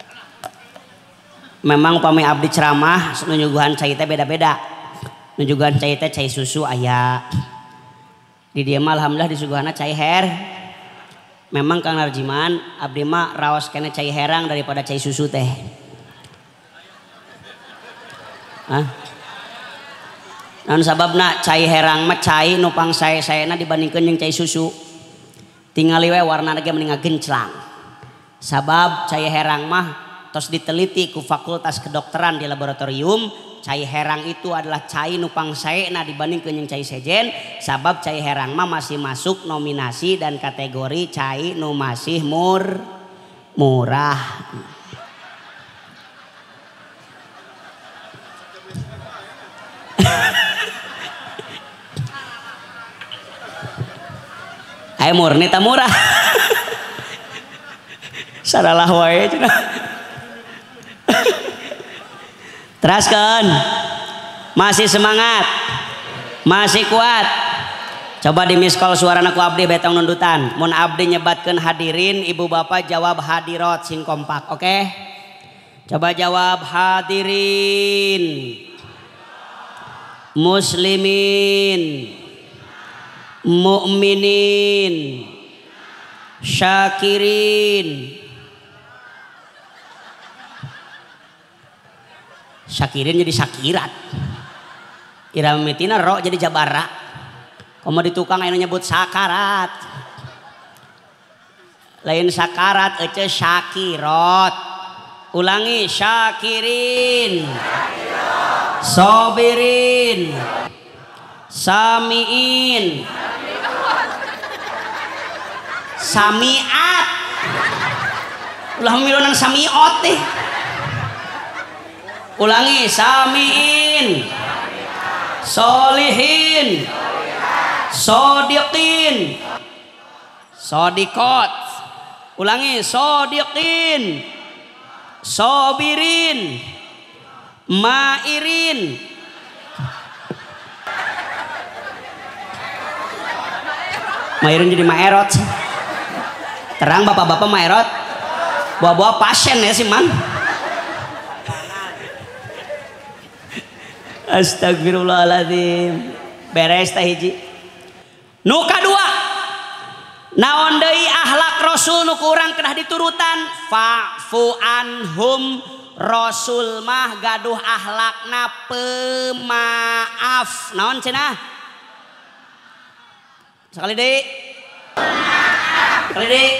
Memang pami abdi ceramah nunyuguhan cai teh beda-beda. Nunyuguhan cai teh cai susu aya. Di dieu mah alhamdulillah disuguhanna cai her. Memang Kang Narjiman abdi mah raos kene cai herang daripada cai susu teh. Hah? Naon sababna cai herang mah cai nu pangsae-saena dibandingkeun jeung cai susu. Tingali we warnana ge mending genclang. Sabab cai herang mah tos diteliti ku Fakultas Kedokteran di laboratorium, cai herang itu adalah cai nu pangsaena dibandingkeun jeung cai sejen, sabab cai herang mah masih masuk nominasi dan kategori cai nu masih mur murah. Hai murni tak murah. Saralah wae cenah. Teraskan. Masih semangat. Masih kuat. Coba di miss call suarana ku abdi betong nundutan. Mun abdi nyebatkeun hadirin, ibu bapak jawab hadirat sing kompak, oke? Okay? Coba jawab hadirin. Muslimin, mukminin, syakirin. Syakirin jadi syakirat. Ira mitina ro jadi jabara. Komo di tukang anu nyebut sakarat. Lain sakarat ece syakirat. Ulangi syakirin. Sobirin, samiin, samiat, ulah milunan samiot deh. Ulangi samiin, solihin, sodiqin, sodikot. Ulangi sodiqin, sobirin, mairin, mairin jadi maerot. Terang bapak-bapak maerot, bawa-bawa pasien ya sih man. Astagfirullahaladzim. Beres tahiji. Nu kadua, naon deui akhlak Rasul nu kurang kedah diturutan, fa'fu anhum. Rasul mah gaduh akhlakna pemaaf. Naon cenah? Sekali deui. Sekali deui.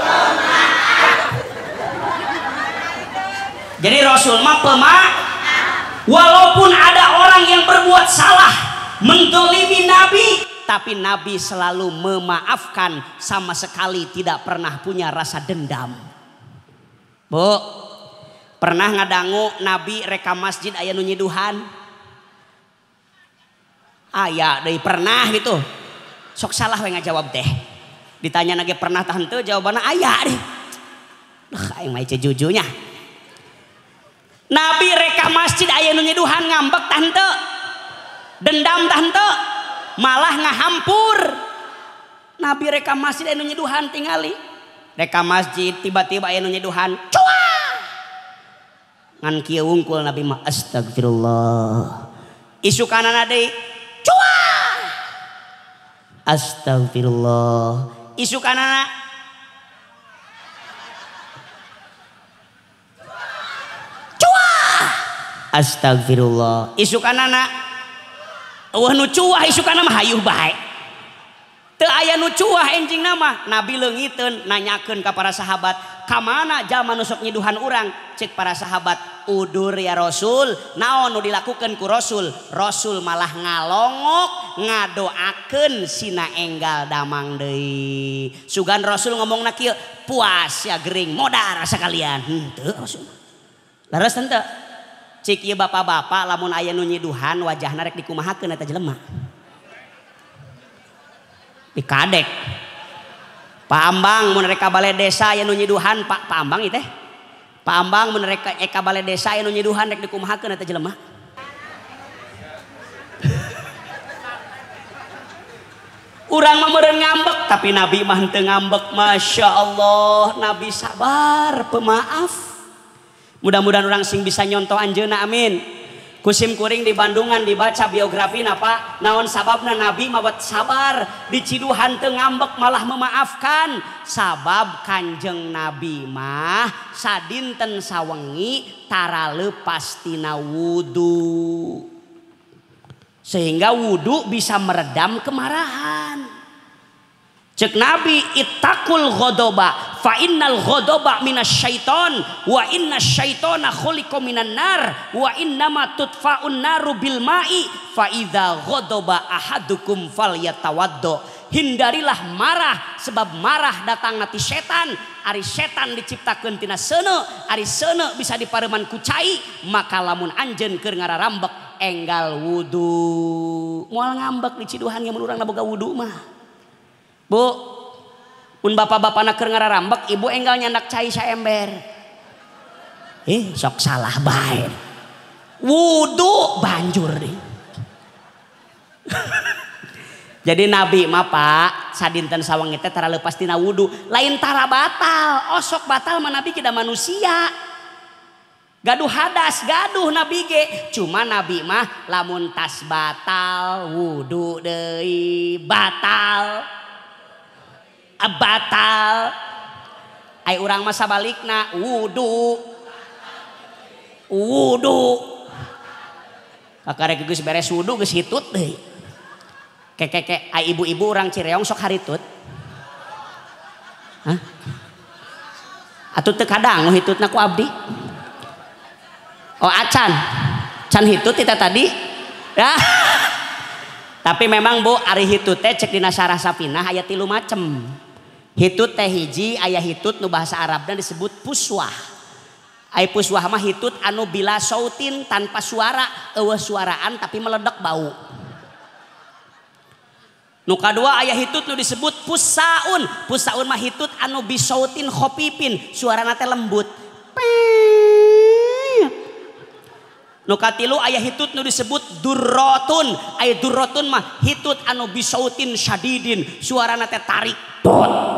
Jadi Rasul mah pemaaf. Walaupun ada orang yang berbuat salah, mendolimi Nabi, tapi Nabi selalu memaafkan, sama sekali tidak pernah punya rasa dendam. Bu, pernah ngadangu Nabi reka masjid aya nu nyiduhan? Aya deui pernah gitu. Sok salah we ngajawab teh. Ditanya nage pernah tah henteu, jawabanna aya deh. Lah aing mah jujunya. Nabi reka masjid aya nu nyiduhan ngambek tah henteu? Dendam tah henteu? malah ngahampur. Nabi reka masjid anu nyeduhan tingali reka masjid tiba-tiba anu nyeduhan cuah ngan kieu wungkul Nabi mah astagfirullah isu kanana deui cuah astagfirullah isu kanana cuah astagfirullah isu kanana eueuh nu cuah isu kanana mah hayuh bae teu aya nu cuah enjing nama Nabi leungiteun nanyakeun ka para sahabat kamana jalma nu sok nyiduhan urang cek para sahabat udur ya Rasul naon nu dilakukeun ku Rasul Rasul malah ngalongok ngadoakeun sina enggal damang deui sugan Rasul ngomongna kieu puas ya gering modar sakalian henteu Rasul leres henteu cik ieu bapak-bapak lamun aya nu nyiduhan wajahna rek dikumahakeun eta jelema dikadek Pak Ambang mun rek ka balai desa aya nu nyiduhan Pak Pak Ambang ieu teh Pak Ambang mun rek ka balai desa aya nu nyiduhan rek dikumahakeun eta jelema urang mah meureun ngambek tapi Nabi mah henteu ngambek Masya Allah Nabi sabar pemaaf mudah-mudahan urang sing bisa nyontoh anjeunna amin kusim kuring di Bandungan dibaca biografi apa naon sababna Nabi mawat sabar di Ciduhan teu ngambek malah memaafkan sabab Kanjeng Nabi mah sadinten sawengi tara leupas tina wudu sehingga wudu bisa meredam kemarahan cek Nabi ittaqul ghadaba fa innal ghadaba minasyaiton wa inna syaitona khuliqa minan nar wa innama tudfa'un naru bil ma'i fa idza ghadaba ahadukum falyatawaddo hindarilah marah sebab marah datang nanti setan ari setan diciptakeun tina seuneu ari seuneu bisa dipareman ku cai maka lamun anjeun keur ngararambek enggal wudu moal ngambek di Ciduhan yang urang boga wudu mah Bu, mun bapak-bapak nak keur ngararambek, ibu enggal nyandak cai saember. Eh, sok salah bae. Wudu banjur deh. Jadi Nabi mah Pak, sadinten sawangi teh tara leupas tina wudu, lain tara batal. Oh sok batal mah Nabi kida manusia. Gaduh hadas, gaduh Nabi ge. Cuma Nabi mah lamun tas batal, wudu deui batal. Batal ai urang mah sabalikna wudu wudu kakarek geus beres wudu geus hitut deui kekeke ai ibu-ibu urang Cireong sok haritut hah atuh teu kadang nu hitutna ku abdi oh acan can hitut kita tadi ya tapi memang Bu ari hitut teh cek dina Syarah Safinah aya tilu macem hitut teh hiji aya hitut nu bahasa Arabna disebut puswah ai puswah mah hitut anu bila sautin tanpa suara eueuh suaraan tapi meledak bau nu kadua aya hitut nu disebut pusaun pusaun mah hitut anu bisautin khopipin suarana teh lembut nu katilu aya hitut nu disebut durrotun aya durrotun mah hitut anu bisautin syadidin suarana teh tarik dot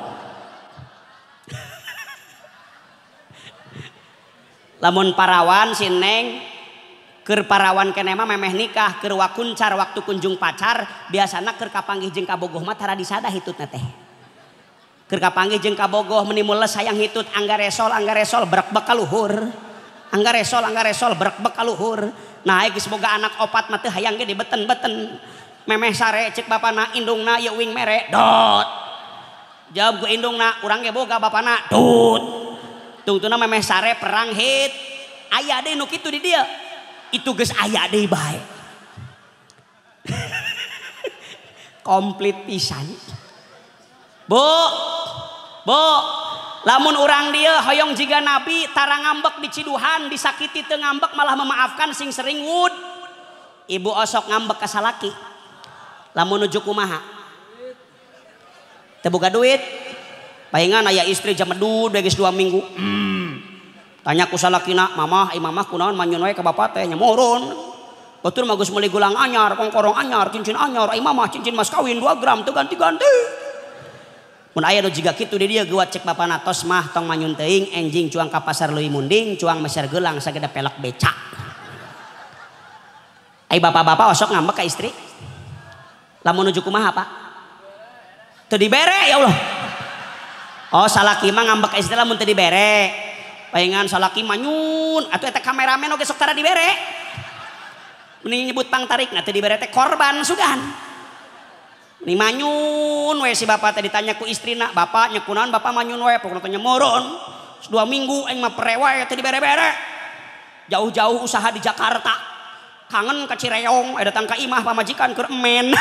lamun parawan si Neng keur parawan keneh mah memeh nikah keur wakuncar waktu kunjung pacar biasana keur kapanggih jeung kabogoh mah tara disada hitutna teh keur kapanggih jeung kabogoh meuni mules hayang hitut angga resol angga resol berekbek ka luhur angga resol angga resol berekbek ka luhur nah geus boga anak opat mah teu hayang ge dibeten-beten memeh sare cek bapana indungna ye uing mere dot jawab ku indungna urang ge boga bapana dut tungtuna memeh sare perang hit aya deui nu kitu di dieu itu geus aya deui bae komplit pisan Bu Bu lamun urang dieu hoyong jiga Nabi tara ngambek di Ciduhan disakiti teu ngambek malah memaafkan sing sering wud ibu osok ngambek ka salaki lamun nuju kumaha teu boga duit palingan aya istri jam medud geus dua minggu hmm. tanya ku salakina mamah ai mamah kunaon manyun wae ka bapa teh nyamuron Batur mah geus meuli gulang anyar, kongkorong anyar, cincin anyar, ai mamah cincin mas kawin dua gram teu ganti-ganti. Mun aya nu jiga kitu di dieu geuat cek bapana tos mah tong manyun teuing enjing cuang ka pasar leuwih munding cuang meser geulang sagede pelek becak. Ai bapak-bapak osok ngambek ka istri. Lamun nuju kumaha Pak? Teu dibere ya Allah. Oh salaki mah ngambek ka istri lamun teu dibere. Paingan salaki manyun atuh eta kameramen oge sok tara dibere. Mending nyebut pang tarik nah teu dibere teh korban sugan. Ni manyun we si bapak teh ditanya ku istrina, "Bapak nyekunaon bapak manyun we?" Pokona teh nyemoron. Dua minggu aing mah prewe teh dibere-bere. Jauh-jauh usaha di Jakarta. Kangen ka Cireong, aya datang ka imah pamajikan keur emen.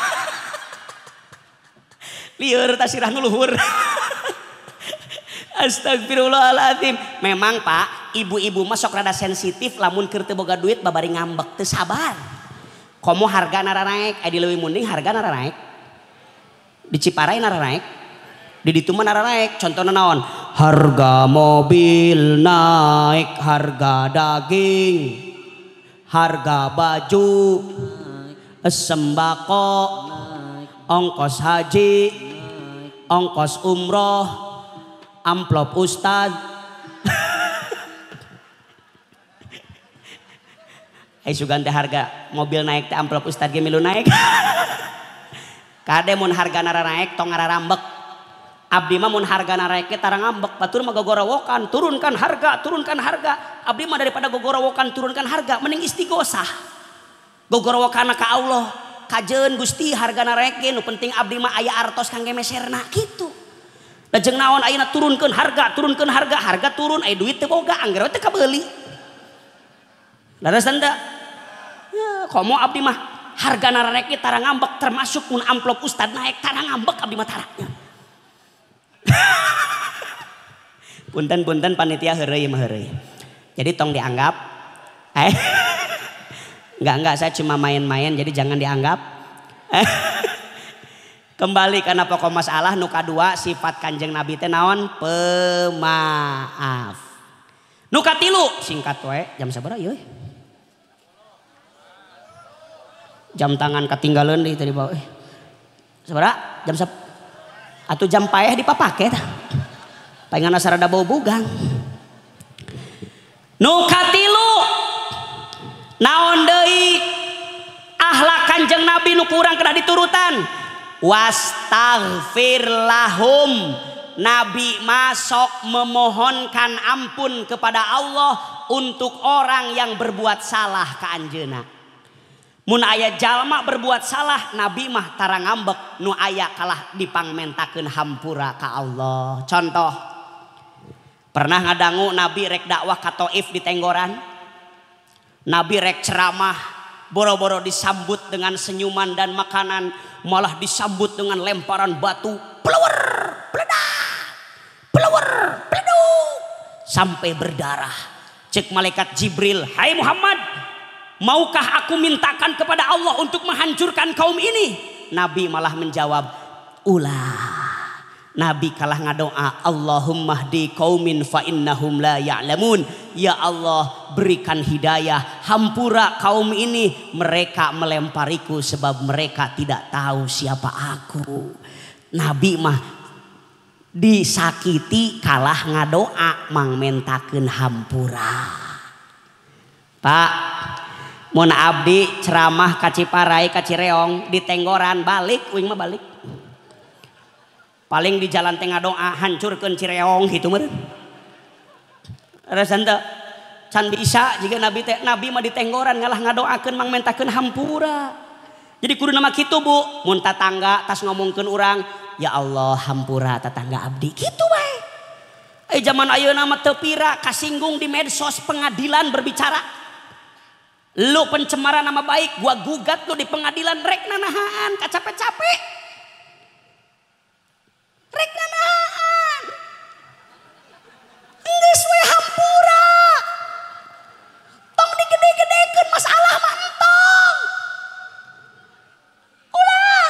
Lieur tah sirah nu luhur. Astagfirullahaladzim. Memang Pak, ibu-ibu mah sok rada sensitif lamun keur teu boga duit babari ngambek teu sabar. Komo harga nara naik, aya di leuwih munding harga nara naik. Di Ciparai nara naik. Di ditu mah nara naik. Contohna naon? Harga mobil naik, harga daging, harga baju, sembako, ongkos haji, ongkos umroh, amplop ustad. Ai sugan teh harga mobil naik teh amplop ustad ge milu naik. Kade mun harga nara naik tong ngararambek. Abdi mah mun harga nara naik tara ngambek, batur mah gogorowokan, turunkan harga, turunkan harga. Abdi mah daripada gogorowokan turunkan harga mending istighosah. Gogorowokan ka Allah, kajeun Gusti harga nara naik nu penting abdi mah aya artos kangge meserna kitu. Lajeng naon ayeuna turunkeun harga, turunkeun harga, harga turun aya duit teu boga angger teh kabeuli. Laras tanda. Ya, komo abdi mah harga nara naik tara ngambek termasuk mun amplop ustad naik tara ngambek abdi mah tara. Punten-punten panitia heureuy mah heureuy. Jadi tong dianggap eh enggak enggak saya cuma main-main jadi jangan dianggap. Kembali karena pokok masalah nu kadua sifat Kanjeng Nabi teh naon? Pemaaf. Nu katilu singkat we jam sabaraha ieu? Jam tangan ketinggalan di tadi bawah. Sabaraha? Jam sab atau jam paeh dipapake tah. Paingan sarada bau bugang. Nu katilu naon deui akhlak Kanjeng Nabi nu kurang kada diturutan. Wastaghfir lahum. Nabi masok memohonkan ampun kepada Allah untuk orang yang berbuat salah ka anjeunna. Mun aya jalma berbuat salah Nabi mah tara ngambek, nu aya kalah dipangmentakeun hampura ka Allah. Contoh, pernah ngadangu Nabi rek dakwah ka Taif di Tenggoran. Nabi rek ceramah, boro-boro disambut dengan senyuman dan makanan, malah disambut dengan lemparan batu, plewer, peledak, plewer, pleduk, sampai berdarah. Cek malaikat Jibril, "Hai Muhammad, maukah aku mintakan kepada Allah untuk menghancurkan kaum ini?" Nabi malah menjawab, "Ulah." Nabi kalah ngadoa, "Allahumma hdi qaumin fa innahum la ya'lamun." Ya Allah, berikan hidayah hampura kaum ini, mereka melempariku sebab mereka tidak tahu siapa aku. Nabi mah disakiti kalah ngadoa mangmentakeun hampura. Pak, mun abdi ceramah ka Ciparai ka Cireong di Tenggoran balik uing mah balik. Paling di jalan tengah doa hancurkeun Cireong gitu meureun. Rasanta can bisa jika Nabi teh Nabi mah di Tenggoran ngalah ngadoakeun mangmentakeun hampura. Jadi kudu nama kitu Bu, mun tatangga tas ngomongkeun urang, "Ya Allah hampura tatangga abdi." Kitu bae. Eh zaman ayeuna mah teu pira kasinggung di medsos pengadilan berbicara. Lu pencemaran nama baik, gua gugat lu di pengadilan rek nanahaan kacape-cape. Rek nanahaan. Geus we hampura. Tong digede-gedekeun masalah mah entong. Ulah.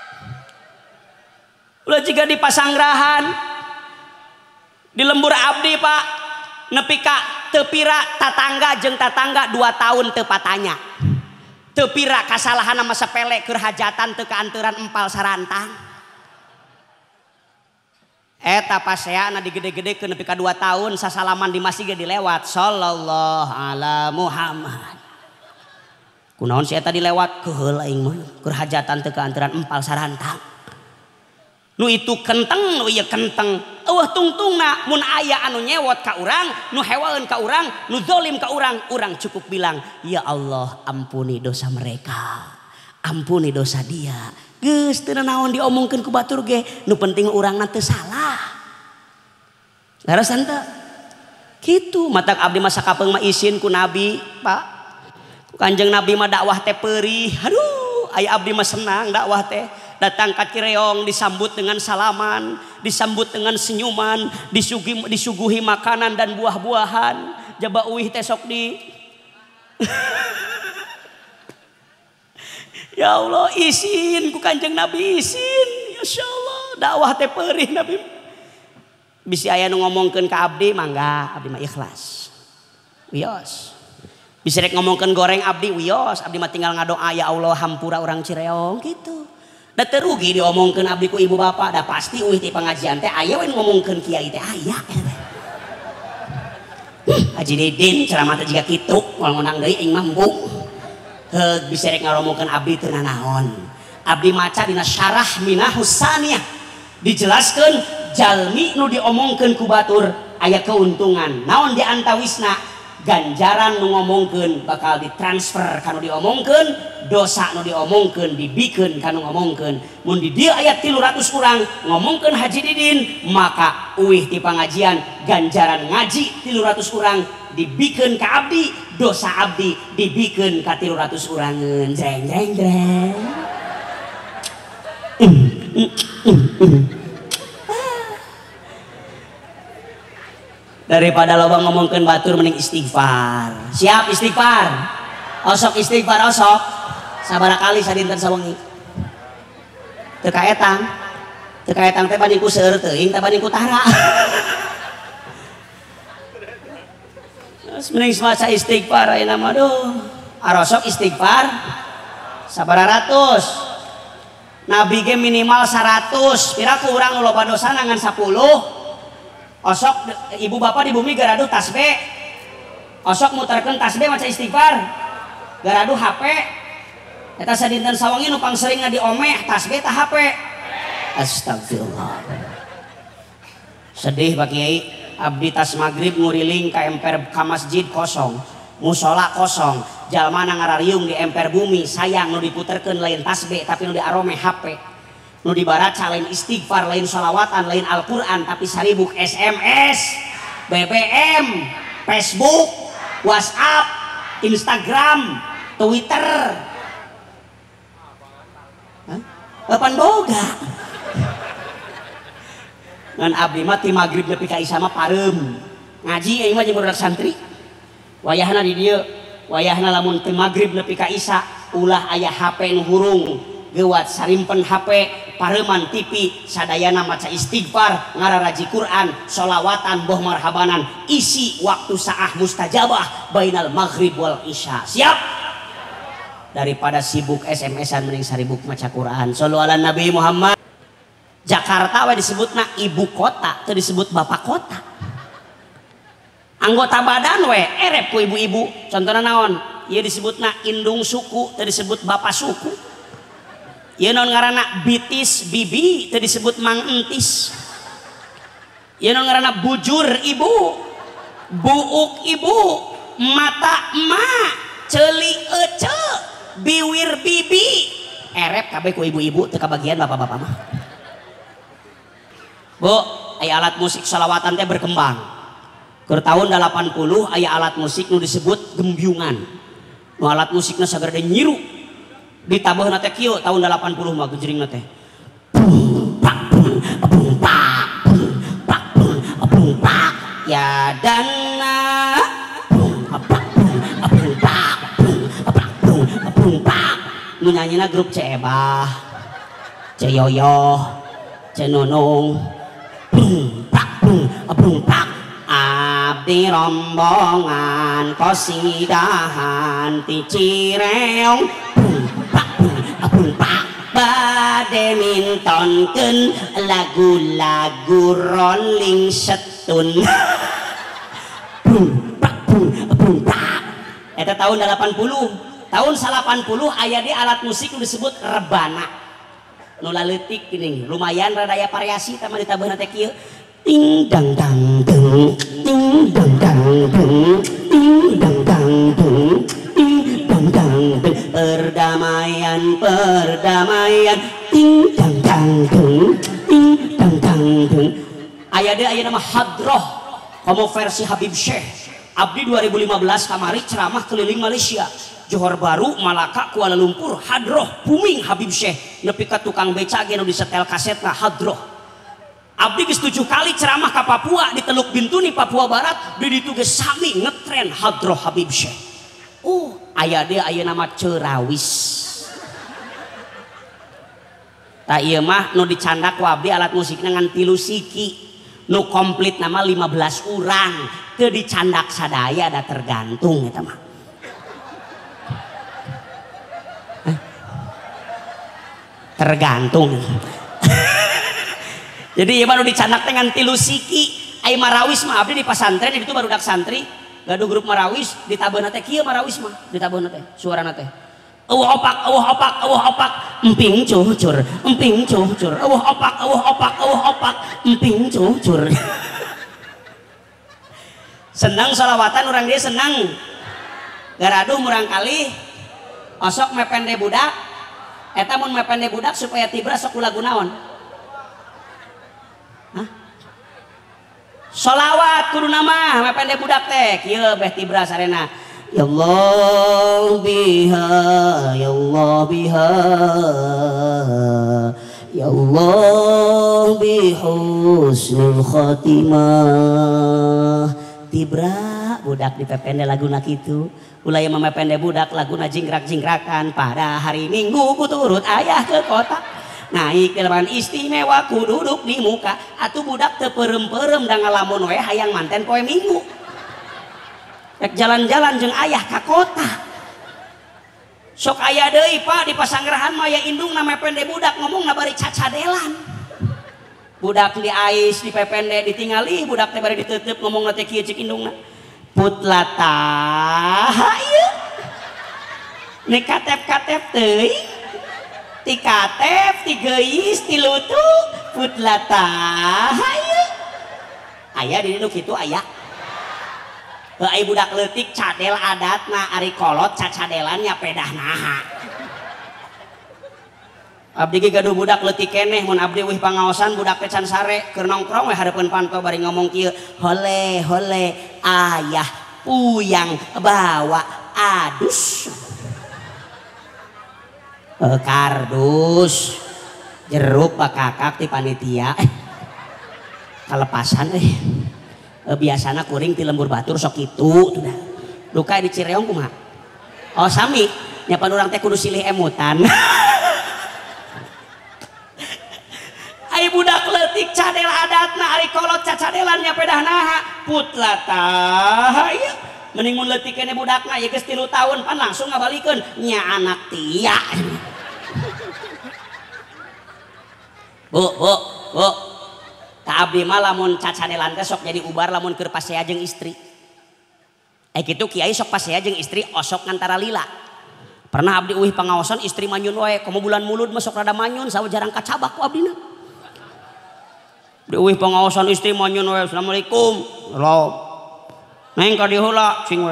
Ulah jika di Pasanggerahan di lembur abdi Pak nepi ka teu pira tatangga jeung tatangga dua tahun teu patanya. teu pira kasalahan sama sepele keur hajatan teu kaanturan empal sarantang. Eta paseana digede-gede ke nepi ka dua tahun sasalaman di masjid ge dilewat sallallahu ala Muhammad. Kunaon si eta dilewat keheul aing mah keur hajatan teu kaanturan empal sarantang. Nu itu kenteng nu ieu kenteng eueuh tungtungna mun aya anu nyewot ka urang nu hewaeun ka urang nu zalim ka urang urang cukup bilang ya Allah ampuni dosa mereka ampuni dosa dia. Geus teu naon diomongkeun ku batur ge nu penting urangna teu salah. Larasan teu kitu matak abdi mah sakapeung mah isin ku nabi Pak ku Kanjeng Nabi mah dakwah teh peurih. Aduh aya abdi mah senang dakwah teh datang ka Cireong disambut dengan salaman disambut dengan senyuman disuguhi, disuguhi makanan dan buah-buahan jaba uih teh sok di ya Allah isin ku Kanjeng Nabi isin Masya Allah dakwah teh peurih Nabi bisi aya nu ngomongkeun ka abdi mangga abdi mah ikhlas wios bisa rek ngomongkeun goreng abdi wios abdi mah tinggal ngadoa ya Allah hampura orang Cireong gitu da teu rugi diomongkeun abdi ku ibu bapak da pasti uih ti pengajian teh aya we ngomongkeun kiai teh aya Haji Didin ceramah teh jiga kitu moal ngonang deui aing mah embung heug bisa rek ngaromongkeun abdi teu nanaon abdi maca dina syarah Minahus Saniyah dijelaskeun jalmi nu diomongkeun ku batur aya keuntungan naon di antawisna ganjaran nu ngomongkeun bakal ditransfer kanu diomongkeun dosa nu diomongkeun dibikeun kanu ngomongkeun mun di dieu aya tilu ratus urang ngomongkeun Haji Didin maka uih ti pangajian ganjaran ngaji tilu ratus urang dibikeun ka abdi dosa abdi dibikeun ka tilu ratus urangeun jreng jreng jreng daripada loba ngomongkeun batur mending istighfar. Siap istighfar? Osok istighfar osok. Sabaraha kali sadinten sawengi? Teu kaetang. Teu kaetang teh banding ku seueur teuing teh banding ku tara. Terus mending maca istighfar ayeuna mah duh. Arosok istighfar sabaraha ratus? Nabi ge minimal seratus. Pira ku urang nu loba dosa nangan sepuluh. Osok ibu bapak di bumi garaduh tasbih osok muterkeun tasbih maca istighfar garaduh H P eta sadinten sawangi nu pangsering diomeh tasbih tah H P astagfirullah sedih Pak Kiai abdi tas magrib nguriling ka emper ka masjid kosong musola kosong jalma ngarariung di emper bumi sayang nu diputerkeun lain tasbih tapi nu diarome H P nu dibaraca lain istighfar lain sholawatan lain Al-Quran tapi saribuk S M S B B M Facebook WhatsApp Instagram Twitter Papan boga ngan abdi mah ti magrib nepi ka isya mah pareum ngaji aing mah jeung budak santri wayahna di dieu wayahna lamun ti magrib nepi ka isya ulah aya H P nu hurung gewat sarimpen H P pareman T V sadayana maca istighfar ngararaji Quran sholawatan boh marhabanan isi waktu saah mustajabah bainal maghrib wal isya siap daripada sibuk S M S-an mending saribuk maca Quran sallu ala Nabi Muhammad. Jakarta we disebutna ibu kota teu disebut bapak kota anggota badan we erep ku ibu-ibu contohna naon ieu disebutna indung suku teu disebut bapak suku. Ya non ngaranna bitis bibi teu disebut mang entis. Ya non ngaranna bujur ibu, buuk ibu, mata emak, ceuli ece, biwir bibi. Erep kabeh ku ibu-ibu teu kabagian bapak-bapak mah. Bu, aya alat musik sholawatan teh berkembang. Keur tahun delapan puluh aya alat musik nu disebut gembyungan. Nu alat musikna sagede nyiru. Ditabah nate kieu tahun delapan puluh mah gejring nate bung pak bung bung pak bung pak bung bung pak ya dana bung pak bung bung pak bung pak bung bung pak nu nyanyina grup Ceebah Ceyoyo Cenonong bung pak bung bung pak abdi rombongan kosidahan ti Cireong bumpak bumpak bade mintonkeun lagu-lagu Rolling Stone bumpak bumpak eta tahun delapan puluh tahun delapan puluh aya di alat musik disebut rebana nu laletik gini lumayan rada aya variasi tah mah ditambaheun teh kieu ting dang dang deng ting dang dang deng ting dang dang deng ting dang dang deng perdamaian perdamaian ting dang dang deng ting dang dang deng aya deui aya nama hadroh komo versi Habib Syekh abdi dua ribu lima belas kamari ceramah keliling Malaysia Johor Baru, Malaka, Kuala Lumpur, hadroh booming Habib Syekh nepi ka tukang beca ge nu disetel kasetna hadroh abdi geus tujuh kali ceramah ke Papua di Teluk Bintuni Papua Barat di ditu geus sami ngetren hadroh Habib Syekh oh aya deui aya nama Cerawis tah ieu mah nu dicandak ku abdi alat musikna ngan tilu siki nu komplit nama lima belas urang teu dicandak sadaya da tergantung eta mah tergantung jadi ieu baru dicandak dengan tilu siki ai marawis mah abdi di pasantren itu baru dak santri gaduh grup marawis ditabeuna teh kieu marawis mah ditabeuna teh suarana teh eueuh opak eueuh opak eueuh opak emping cucur emping cucur eueuh opak eueuh opak eueuh opak emping cucur senang sholawatan urang dia senang garaduh murang kali osok mepende budak eta mun mepende budak supaya tibra sok lagu naon hah sholawat kudu nama mepende budak teh kieu beh tibra sarena ya Allah biha ya Allah biha ya Allah bihusnul khatimah tibra budak dipepende laguna kitu ulah mah mepende budak laguna jingkrak-jingkrakan pada hari Minggu ku turut ayah ke kota naik delman istimewa ku duduk di muka atuh budak teu perem-perem da ngalamun we hayang manten poe Minggu rek jalan-jalan jeung ayah ka kota sok aya deui Pak di pasanggerahan mah aya indungna mepende budak ngomongna bari cacadelan budak di ais di pepende ditingali budak teh bari diteuteub ngomongna teh kieu cik indungna putlata ieu ni katep-katep teuing ti katep ti geuis ti lutu putlata ieu aya di nu kitu aya ai budak leutik cadel adatna ari kolot cacadelannya pedah naha abdi ge gaduh budak leutik keneh mun abdi wih pangaosan budak teh can sare keur nongkrong we hareupeun panto bari ngomong kieu hole hole ayah puyang bawa adus e, kardus jeruk pakakak ti panitia eh kalepasan eh e, biasana kuring ti lembur batur sok kitu tuh duka di Cireong kumaha oh sami nya pan urang teh kudu silih emutan ai budak leutik cadel adatna ari kolot cacadelannya pedah naha putlata ieu mending mun leutik keneh budakna ye geus tilu taun pan langsung ngabalikeun nya anak tia bu bu bu ka abdi mah lamun cacadelan teh sok jadi ubar lamun keur pasea jeung istri eh kitu kiai sok pasea jeung istri osok ngantara lila pernah abdi uih pangaosan istri manyun wae komo bulan mulud mah sok rada manyun sawa jarang kacabak ku abdina Dewi pengawasan istri manyun we assalamualaikum halo neng ka dieu heula cing we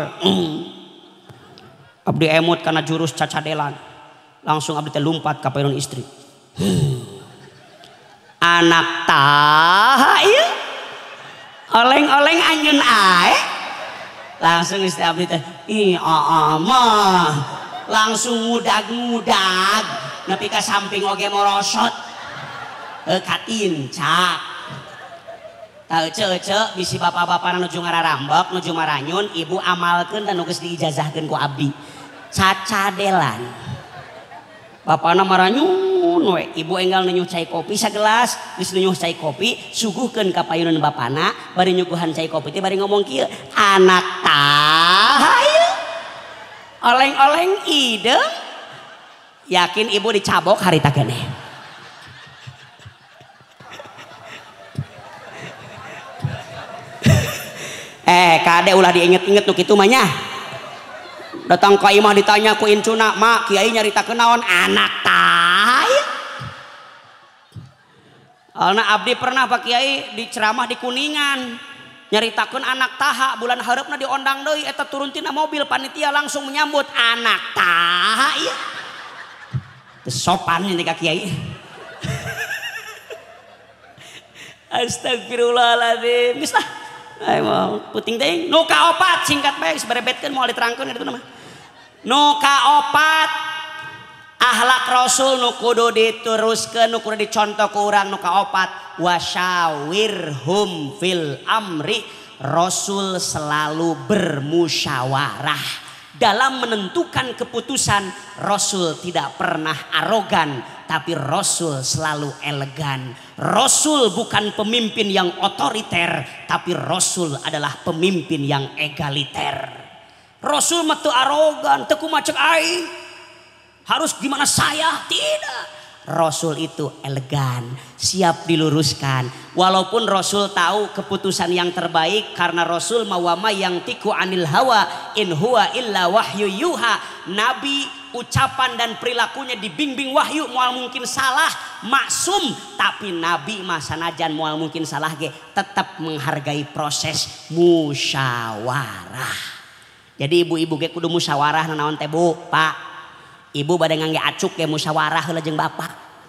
abdi emut kana jurus cacadelan langsung abdi teh lumpat ka paeron istri hmm. anak tah ieu oleng-oleng anjeun ae langsung istri abdi teh ih aa mah langsung mudag-mudag nepi ka samping oge morosot e katincak teu ceu-ceu bisi bapak-bapak nuju ngararambek nuju maranyun ibu amalkeun dan geus diijazahkeun ku abdi cacadelan bapana maranyun naon we ibu enggal nyuh cai kopi sagelas geus nyuh cai kopi suguhkeun ka payunan bapana bari nyuguhan cai kopi teh bari ngomong kieu anak tah hayu oleng-oleng ide yakin ibu dicabok harita keneh eh kade ulah diinget-inget nu kitu mah nya datang ka imah ditanya ku incuna mak kiai nyarita kenaon anak tah alna abdi pernah pak kiai di ceramah di Kuningan nyaritakeun anak taha bulan hareupna diondang deui eta turun tina mobil panitia langsung menyambut anak taha ieu teu sopan nya ka kiai astagfirullahaladzim geus lah ai mau puting teuing nu kaopat singkat bae sabarebetkeun moal diterangkeun eta mah nu kaopat akhlak rasul nu kudu diteruskeun nu kudu dicontoh ku urang nu kaopat wasyawirhum fil amri rasul selalu bermusyawarah dalam menentukan keputusan rasul tidak pernah arogan tapi rasul selalu elegan rasul bukan pemimpin yang otoriter tapi rasul adalah pemimpin yang egaliter rasul mah teu arogan teu kumaha ceuk aing harus gimana saya tidak rasul itu elegan siap diluruskan walaupun rasul tahu keputusan yang terbaik karena rasul mawama yang tiku anil hawa in huwa illa wahyu yuha nabi ucapan dan perilakunya dibimbing wahyu moal mungkin salah maksum tapi nabi mah sanajan moal mungkin salah ge tetap menghargai proses musyawarah jadi ibu-ibu ge kudu musyawarah nanaon teh Bu Pak ibu bade ngangge acuk ge musyawarah heula jeung bapak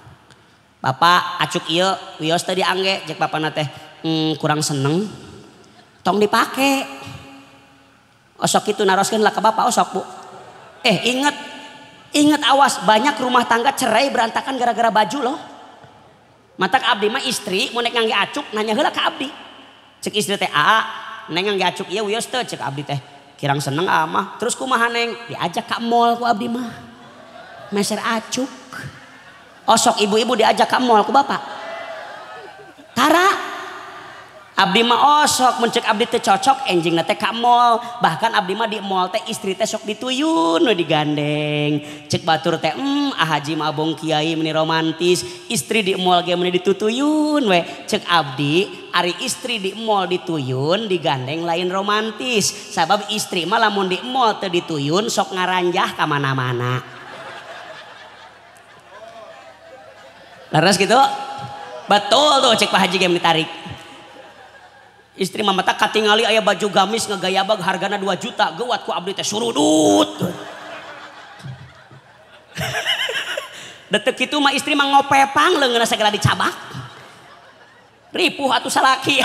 bapak acuk ieu wios teh diangge jeung bapana teh hmm, kurang seneng tong dipake osok kitu naroskeun lah ka bapak osok Bu eh inget inget awas banyak rumah tangga cerai berantakan gara-gara baju loh matak abdi mah istri mau nek ngangge acuk nanya heula ka abdi cek istri teh aa neng ngangge acuk ieu wios teh cek abdi teh kirang seneng amah terus kumaha neng diajak ke mall ku abdi mah meser acuk osok ibu-ibu diajak ke mall ku bapak tara abdi mah osok mencek abdi teh cocok enjing teh ka mall bahkan abdi mah di mall teh istri teh sok dituyun we digandeng cek batur teh hmm ah haji mah abong kiai meni romantis istri di mall ge meni ditutuyun we cek abdi ari istri di mall dituyun digandeng lain romantis sabab istri mah lamun di mall teu dituyun sok ngaranjah ka mana-mana leres gitu betul tuh cek Pak Haji ge ditarik istri mah mata katingali aya baju gamis ngagayabag hargana dua juta geuat ku abdi teh surudut detek kitu mah istri mah ngopepang leungeunna segala dicabak ripuh atuh salaki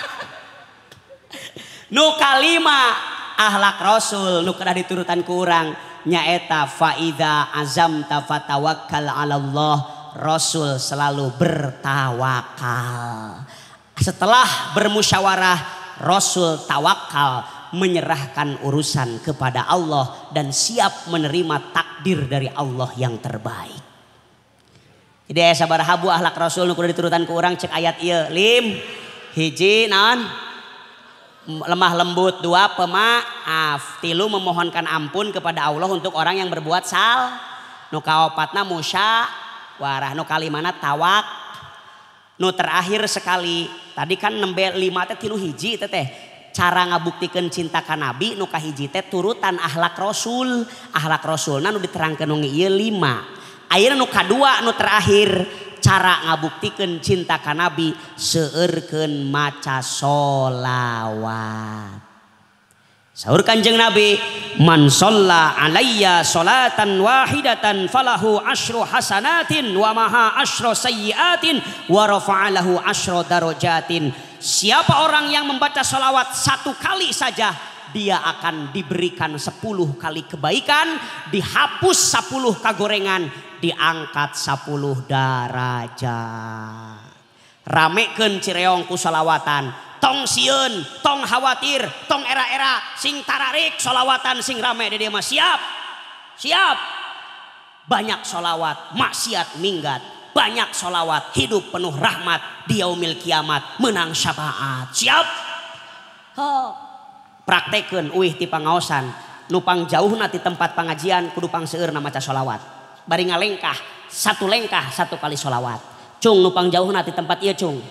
nu kalima akhlak rasul nu kedah diturutan ku urang nyaeta faida azamta fatawakkal 'alallah rasul selalu bertawakal setelah bermusyawarah rasul tawakal menyerahkan urusan kepada Allah dan siap menerima takdir dari Allah yang terbaik jadi sabaraha bu akhlak rasul nu kudu diturutan ku urang cek ayat ieu lim hiji naon lemah lembut dua pemaaf tilu memohonkan ampun kepada Allah untuk orang yang berbuat sal nu kaopatna musyawarah nu kalimana tawak nu terakhir sekali tadi kan nembe lima teh tilu hiji teh teh cara ngabuktikeun cinta ka nabi nu kahiji teh turutan akhlak rasul akhlak rasulna nu diterangkeun nu ieu lima ayeuna nu kadua nu terakhir cara ngabuktikeun cinta ka nabi seueurkeun maca sholawat saur kanjeng nabi man shalla alayya sholatan wahidatan falahu asyru hasanatin wa maha asyru sayyiatin wa rafa'alahu asyru darajatin siapa orang yang membaca sholawat satu kali saja dia akan diberikan sepuluh kali kebaikan dihapus sepuluh kagorengan diangkat sepuluh derajat ramekeun cireong ku sholawatan tong sieun tong khawatir tong era-era sing tararik sholawatan sing rame di dieu mah siap siap banyak sholawat maksiat minggat, banyak sholawat hidup penuh rahmat, di yaumil kiamat menang syafaat. Siap? Oh. Praktekeun uih ti pangaosan nupang jauh nanti tempat pengajian kudu pangseurna maca sholawat. Bari ngalengkah satu lengkah satu kali sholawat. Cung nupang jauh nanti tempat ieu cung.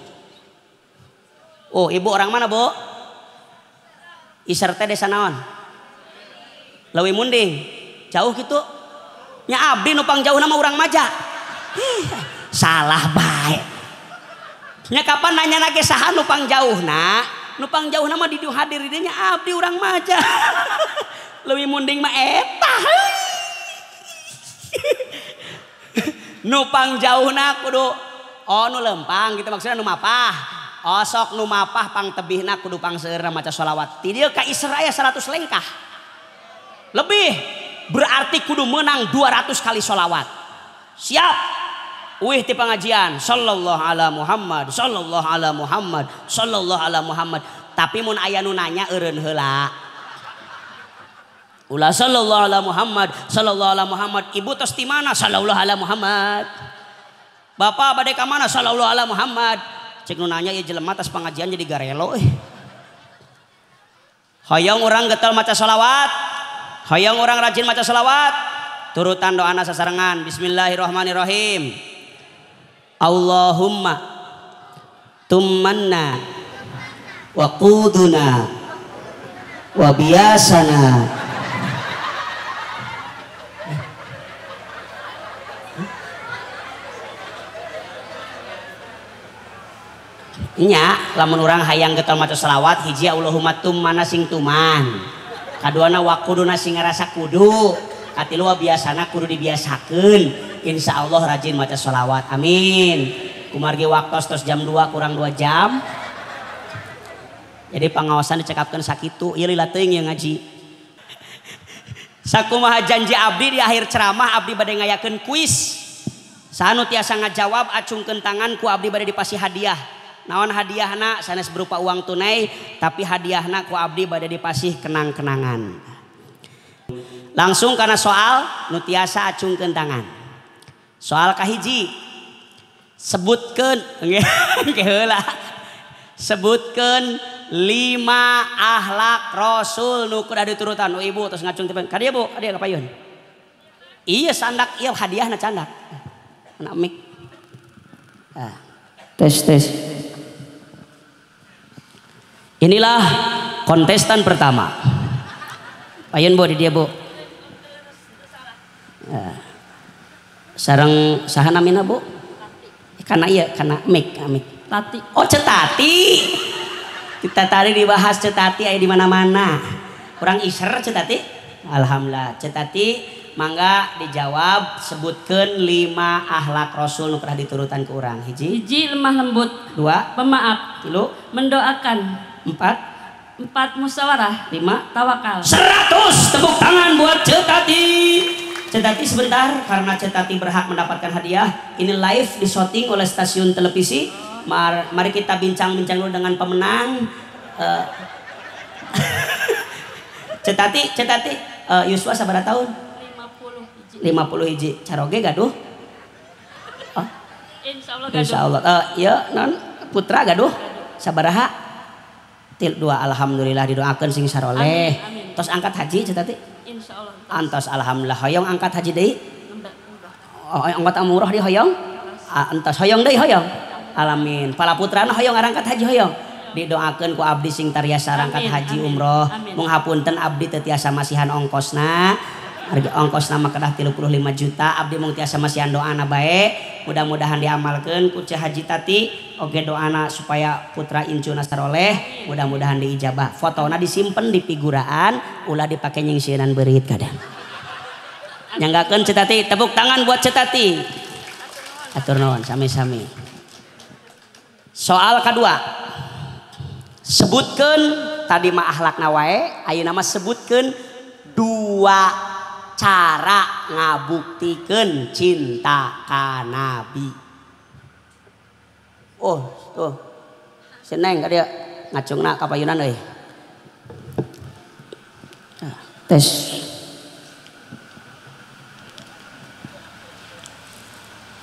Oh ibu orang mana bu? Isar teh desa naon? Leuwih Munding. Jauh gitu? Nya abdi nupang jauh nama urang Maja. Salah baik. Nya kapan nanya nage saha nupang jauh na? Nupang jauh nama di hadir nya abdi urang Maja. Leuwih Munding mah eta. Nupang jauh na kudu oh nu lempang gitu maksudnya nu mapah. Oh sok nu mapah pang tebihna kudu pangseurna maca sholawat. Ti dieu ka Israel seratus lengkah. Lebih berarti kudu menang dua ratus kali sholawat. Siap? Wih ti pengajian sallallahu ala Muhammad sallallahu ala Muhammad sallallahu ala Muhammad. Tapi mun aya nu nanya eureun heula. Ulah sallallahu ala Muhammad sallallahu ala Muhammad. Ibu tos ti mana? Sallallahu ala Muhammad. Bapak bade ka mana? Sallallahu ala Muhammad. Cek nu nanya ieu jelema tas pengajian jadi garelo eh. Hoyong urang getel maca sholawat. Hoyong orang rajin maca sholawat. Turutan doana sasarengan. Bismillahirrahmanirrahim. Allahumma tummanna wa quduna wa biasana nya lamun urang hayang getal maca sholawat hiji Allahumma tummana sing tuman, kaduana wa quduna sing ngarasa kudu, katilu wa biasana kudu dibiasakeun. Insyaallah rajin maca sholawat. Amin. Kumargi waktos tos jam dua kurang dua jam. Jadi pangawasan dicekapkeun sakitu, ieu lila teuing yang ngaji. Sakumaha janji abdi di akhir ceramah abdi bade ngayakeun kuis. Sanu tiasa ngajawab acungkeun tangan ku abdi bade dipasih hadiah. Naon hadiahna sanes berupa uang tunai, tapi hadiahna ku abdi bade dipasih kenang-kenangan. Langsung karena soal nu tiasa acungkeun tangan. Soal kahiji. Sebutkeun engge heula. Sebutkeun lima akhlak Rasul nu kudu diturutan. Nu ibu terus ngacung tipeun. Ka dieu Bu, ka dieu kapayun. Iya sandak ieu hadiahna candak. Anak mik. Ah, tes tes. Inilah kontestan pertama. Payun Bu di dia Bu. Nah, sareng saha namina Bu? Karena iya karena mik mik. Tati. Oh Cetati. Kita tadi dibahas Cetati aya di mana-mana. Kurang iser Cetati. Alhamdulillah Cetati mangga dijawab sebutkeun lima akhlak Rasul nu pernah diturutan ke urang. Hiji. Hiji lemah lembut. Dua. Pemaaf. Tilu. Mendoakan. Empat. Empat musyawarah. Lima. Tawakal. Seratus tepuk tangan buat Cetati. Cetati sebentar karena Cetati berhak mendapatkan hadiah. Ini live di syuting oleh stasiun televisi. Mar mari kita bincang-bincang dulu dengan pemenang. Uh, Cetati, Cetati, uh, Yuswa sabaraha tahun? lima puluh hiji. lima puluh hiji. Caroge gaduh? Oh. Insyaallah gaduh. Insyaallah. Uh, ya non putra gaduh? Sabaraha? Til dua. Alhamdulillah didoakeun sing saroleh. Tos angkat haji Cetati? Insyaallah. Antos alhamdulillah hoyong angkat haji deui. Oh angkat umroh di hoyong? Antos hoyong deui hoyong. Alamin. Pala putrana hoyong arangkat haji hoyong. Didoakeun ku abdi sing tariasa arangkat haji umroh. Mung hapunten abdi teu tiasa masihan ongkosna. Harga ongkosna mah kedah tilu puluh lima juta. Abdi mung tiasa masihan doana bae. Mudah-mudahan diamalkeun ku Ceh Haji Tati. Oge doana supaya putra incuna saroleh. Mudah-mudahan diijabah. Fotona disimpen di figuraan. Ulah dipake nyingsieunan beurit kadang. Nyanggakeun Ceh Tati. Tepuk tangan buat Ceh Tati. Atur nuhun sami-sami. Soal kedua. Sebutkeun tadi mah akhlakna wae, ayeuna mah sebutkeun dua cara ngabuktikeun cinta ka Nabi. Oh, tuh. Seneng ka dieu ngacungna kapayunan euy. Tes.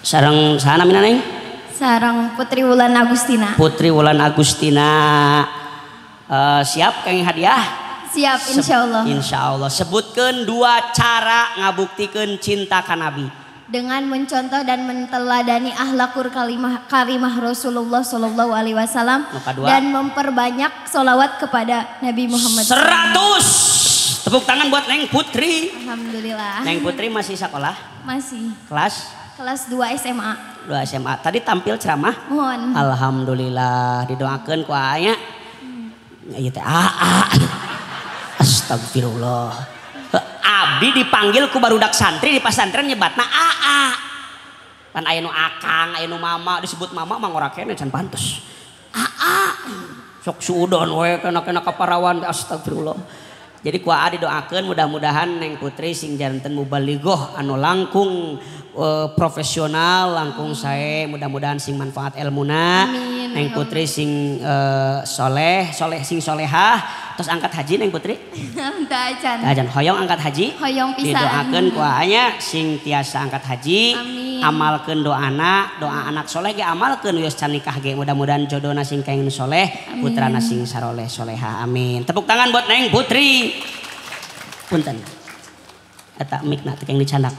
Sareng sana mina Neng? Sarang Putri Wulan Agustina. Putri Wulan Agustina. Uh, siap kenging hadiah? Siap insyaallah. Insyaallah. Sebutkeun dua cara ngabuktikeun cinta ka Nabi. Dengan mencontoh dan menteladani akhlakul kalimah karimah Rasulullah Shallallahu Alaihi Wasallam dan memperbanyak solawat kepada Nabi Muhammad. Seratus. Tepuk tangan buat Neng Putri. Alhamdulillah. Neng Putri masih sekolah? Masih. Kelas? Kelas dua S M A. dua S M A. Tadi tampil ceramah? Mohon. Alhamdulillah. Didoakeun ku aya. Hmm. Ieu teh aa. Astagfirullah. Abdi dipanggil ku barudak santri di pesantren nyebatna aa. Pan aya nu akang, aya nu mama, disebut mama mah ngora kene can pantes. Aa. Sok suudon we kana-kana kaparawan astagfirullah. Jadi ku aa didoakeun mudah-mudahan Neng Putri sing janten mubalighah anu langkung uh, profesional langkung sae mudah-mudahan sing manfaat ilmuna. Amin. Neng Putri sing uh, soleh, soleh sing solehah, terus angkat haji Neng Putri. Tah acan. Tah acan hoyong angkat haji. Hoyong pisan. Didoakeun ku anya sing tiasa angkat haji. Amin. Amalkeun doana, doa anak soleh ge amalkeun wios can nikah ge mudah-mudahan jodohna sing kenging soleh, putrana sing saroleh solehah. Amin. Tepuk tangan buat Neng Putri. Punten. Eta mikna teh kenging dicandak.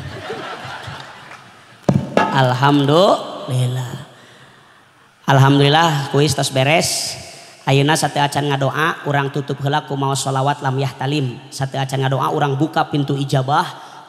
Alhamdulillah. Alhamdulillah kuis tos beres. Ayeuna sateu acan ngadoa urang tutup heula ku maos sholawat lam yahtalim. Sateu acan ngadoa urang buka pintu ijabah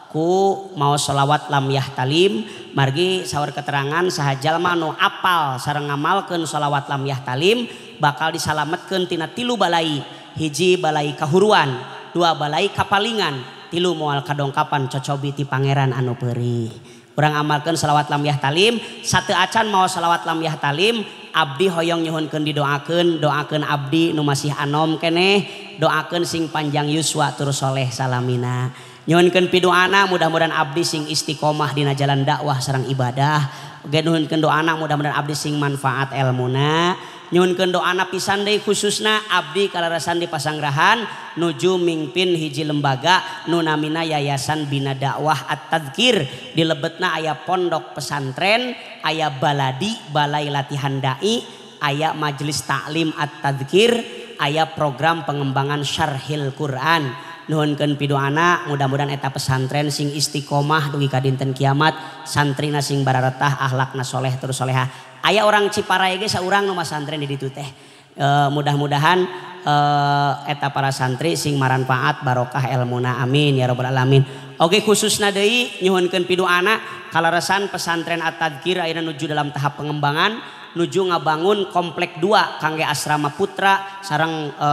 ku maos sholawat lam yahtalim. Margi saur keterangan saha jalma nu apal sareng ngamalkeun sholawat lam yahtalim bakal disalametkeun tina tilu balai. Hiji balai kahuruan, dua balai kapalingan, tilu moal kadongkapan cocobi ti pangeran anu peurih. Urang amalkeun shalawat lam yahtalim, sateu acan mau shalawat lam yahtalim, abdi hoyong nyuhunkeun didoakeun, doakeun abdi nu masih anom keneh, doakeun sing panjang yuswa tur soleh salamina. Nyuhunkeun pidoana mudah-mudahan abdi sing istiqomah dina jalan dakwah sareng ibadah. Oge nyuhunkeun doana mudah-mudahan abdi sing manfaat ilmuna. Nyuhunkeun doana pisan deui khususna abdi kalarasan di Pasanggrahan nuju mingpin hiji lembaga nu namina Yayasan Bina Dakwah At-Tadzkir. Di lebetna aya pondok pesantren, aya baladi balai latihan dai, aya majelis taklim At-Tadzkir, aya program pengembangan syarhil Quran. Nuhunkeun pidoana mudah-mudahan eta pesantren sing istiqomah dugi ka dinten kiamat, santrina sing bararetah, akhlakna soleh terus solehah. Aya orang Ciparai ge saurang nu masantren di ditu teh. E, mudah-mudahan e, eta para santri sing maranfaat barokah ilmuna amin ya rabbal alamin. Oge khususna deui nyuhunkeun pidoana kalarasan pesantren At-Tadzkir ayeuna nuju dalam tahap pengembangan, nuju ngabangun komplek dua kangge asrama putra sareng e,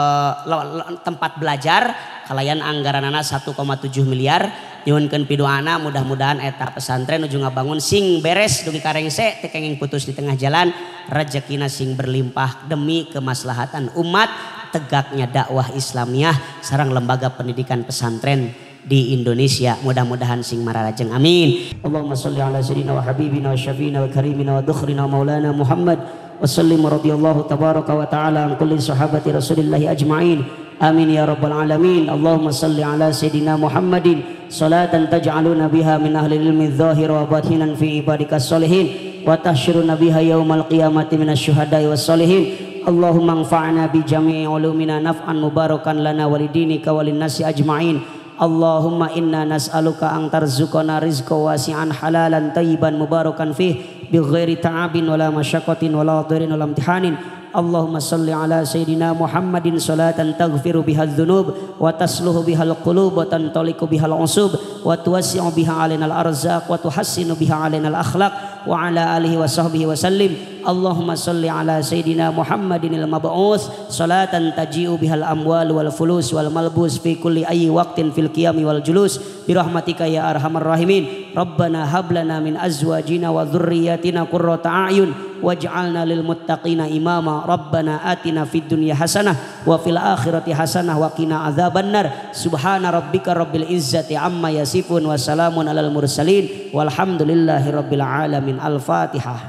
tempat belajar kalayan anggaranana satu koma tujuh miliar. Nyuhunkeun pidoana mudah-mudahan eta pesantren nuju ngabangun sing beres dugi karengse teu kenging putus di tengah jalan, rezekina sing berlimpah demi kemaslahatan umat, tegaknya dakwah Islamiyah sareng lembaga pendidikan pesantren di Indonesia. Mudah-mudahan sing mararajeng amin. Allahumma sholli ala sayyidina wa habibina wa syafiina wa karimina wa dukhrina maulana Muhammad wa sallim radhiyallahu tabaraka wa ta'ala an kulli sahabati rasulillahi ajma'in. Amin ya rabbal alamin. Allahumma salli ala sayyidina Muhammadin salatan taj'aluna biha min ahli ilmi dhahir wa batinan fi ibadikas solihin wa tahsyuruna biha yaumal qiyamati minasy syuhada'i was solihin. Allahumma anfa'na bi jami'i ulumina naf'an mubarakan lana walidinika walin nasi ajma'in. Allahumma inna nas'aluka an tarzuqana rizqan wasi'an halalan tayyiban mubarakan fih bi ghairi ta'abin wala masyaqqatin wala dharin wala imtihanin. Allahumma salli ala sayyidina Muhammadin salatan taghfiru biha dzunub wa tasluhu biha alqulub wa tantaliqu biha al'usub wa tuwassi'u biha alaina al-arzaq wa tuhassinu biha alaina al-akhlaq wa ala alihi wa sahbihi wa sallim. Allahumma salli ala sayyidina Muhammadin al-mab'uts salatan taji'u biha al-amwal wal fulus wal malbus fi kulli ayyi waqtin fil qiyami wal julus bi rahmatika ya arhamar rahimin. Rabbana hab lana min azwajina wa dhurriyyatina qurrata a'yun waj'alna lil muttaqina imama. Rabbana atina fid dunya hasanah wa fil akhirati hasanah wa qina adzabannar. Subhana rabbika rabbil izzati amma yasifun wa salamun alal mursalin walhamdulillahi rabbil alamin. Al-Fatihah.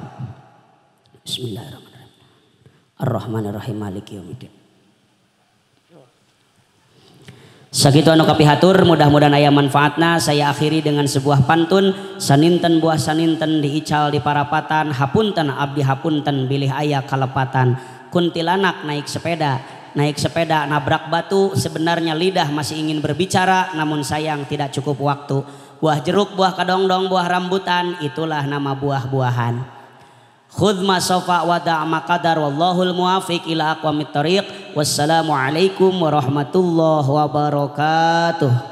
Bismillahirrahmanirrahim. Ar-Rahmanirrahim. Maliki yaumiddin. Sakitu anu kapihatur, mudah-mudahan aya manfaatna. Saya akhiri dengan sebuah pantun. Saninten buah saninten diical di parapatan, hapunten abdi hapunten bilih aya kalepatan. Kuntilanak naik sepeda, naik sepeda nabrak batu. Sebenarnya lidah masih ingin berbicara, namun sayang tidak cukup waktu. Buah jeruk, buah kedongdong, buah rambutan, itulah nama buah-buahan. Khudh ma sofa wa da' ma qadar wallahul muwafiq ila aqwamit thariq. Wassalamualaikum warahmatullahi wabarakatuh.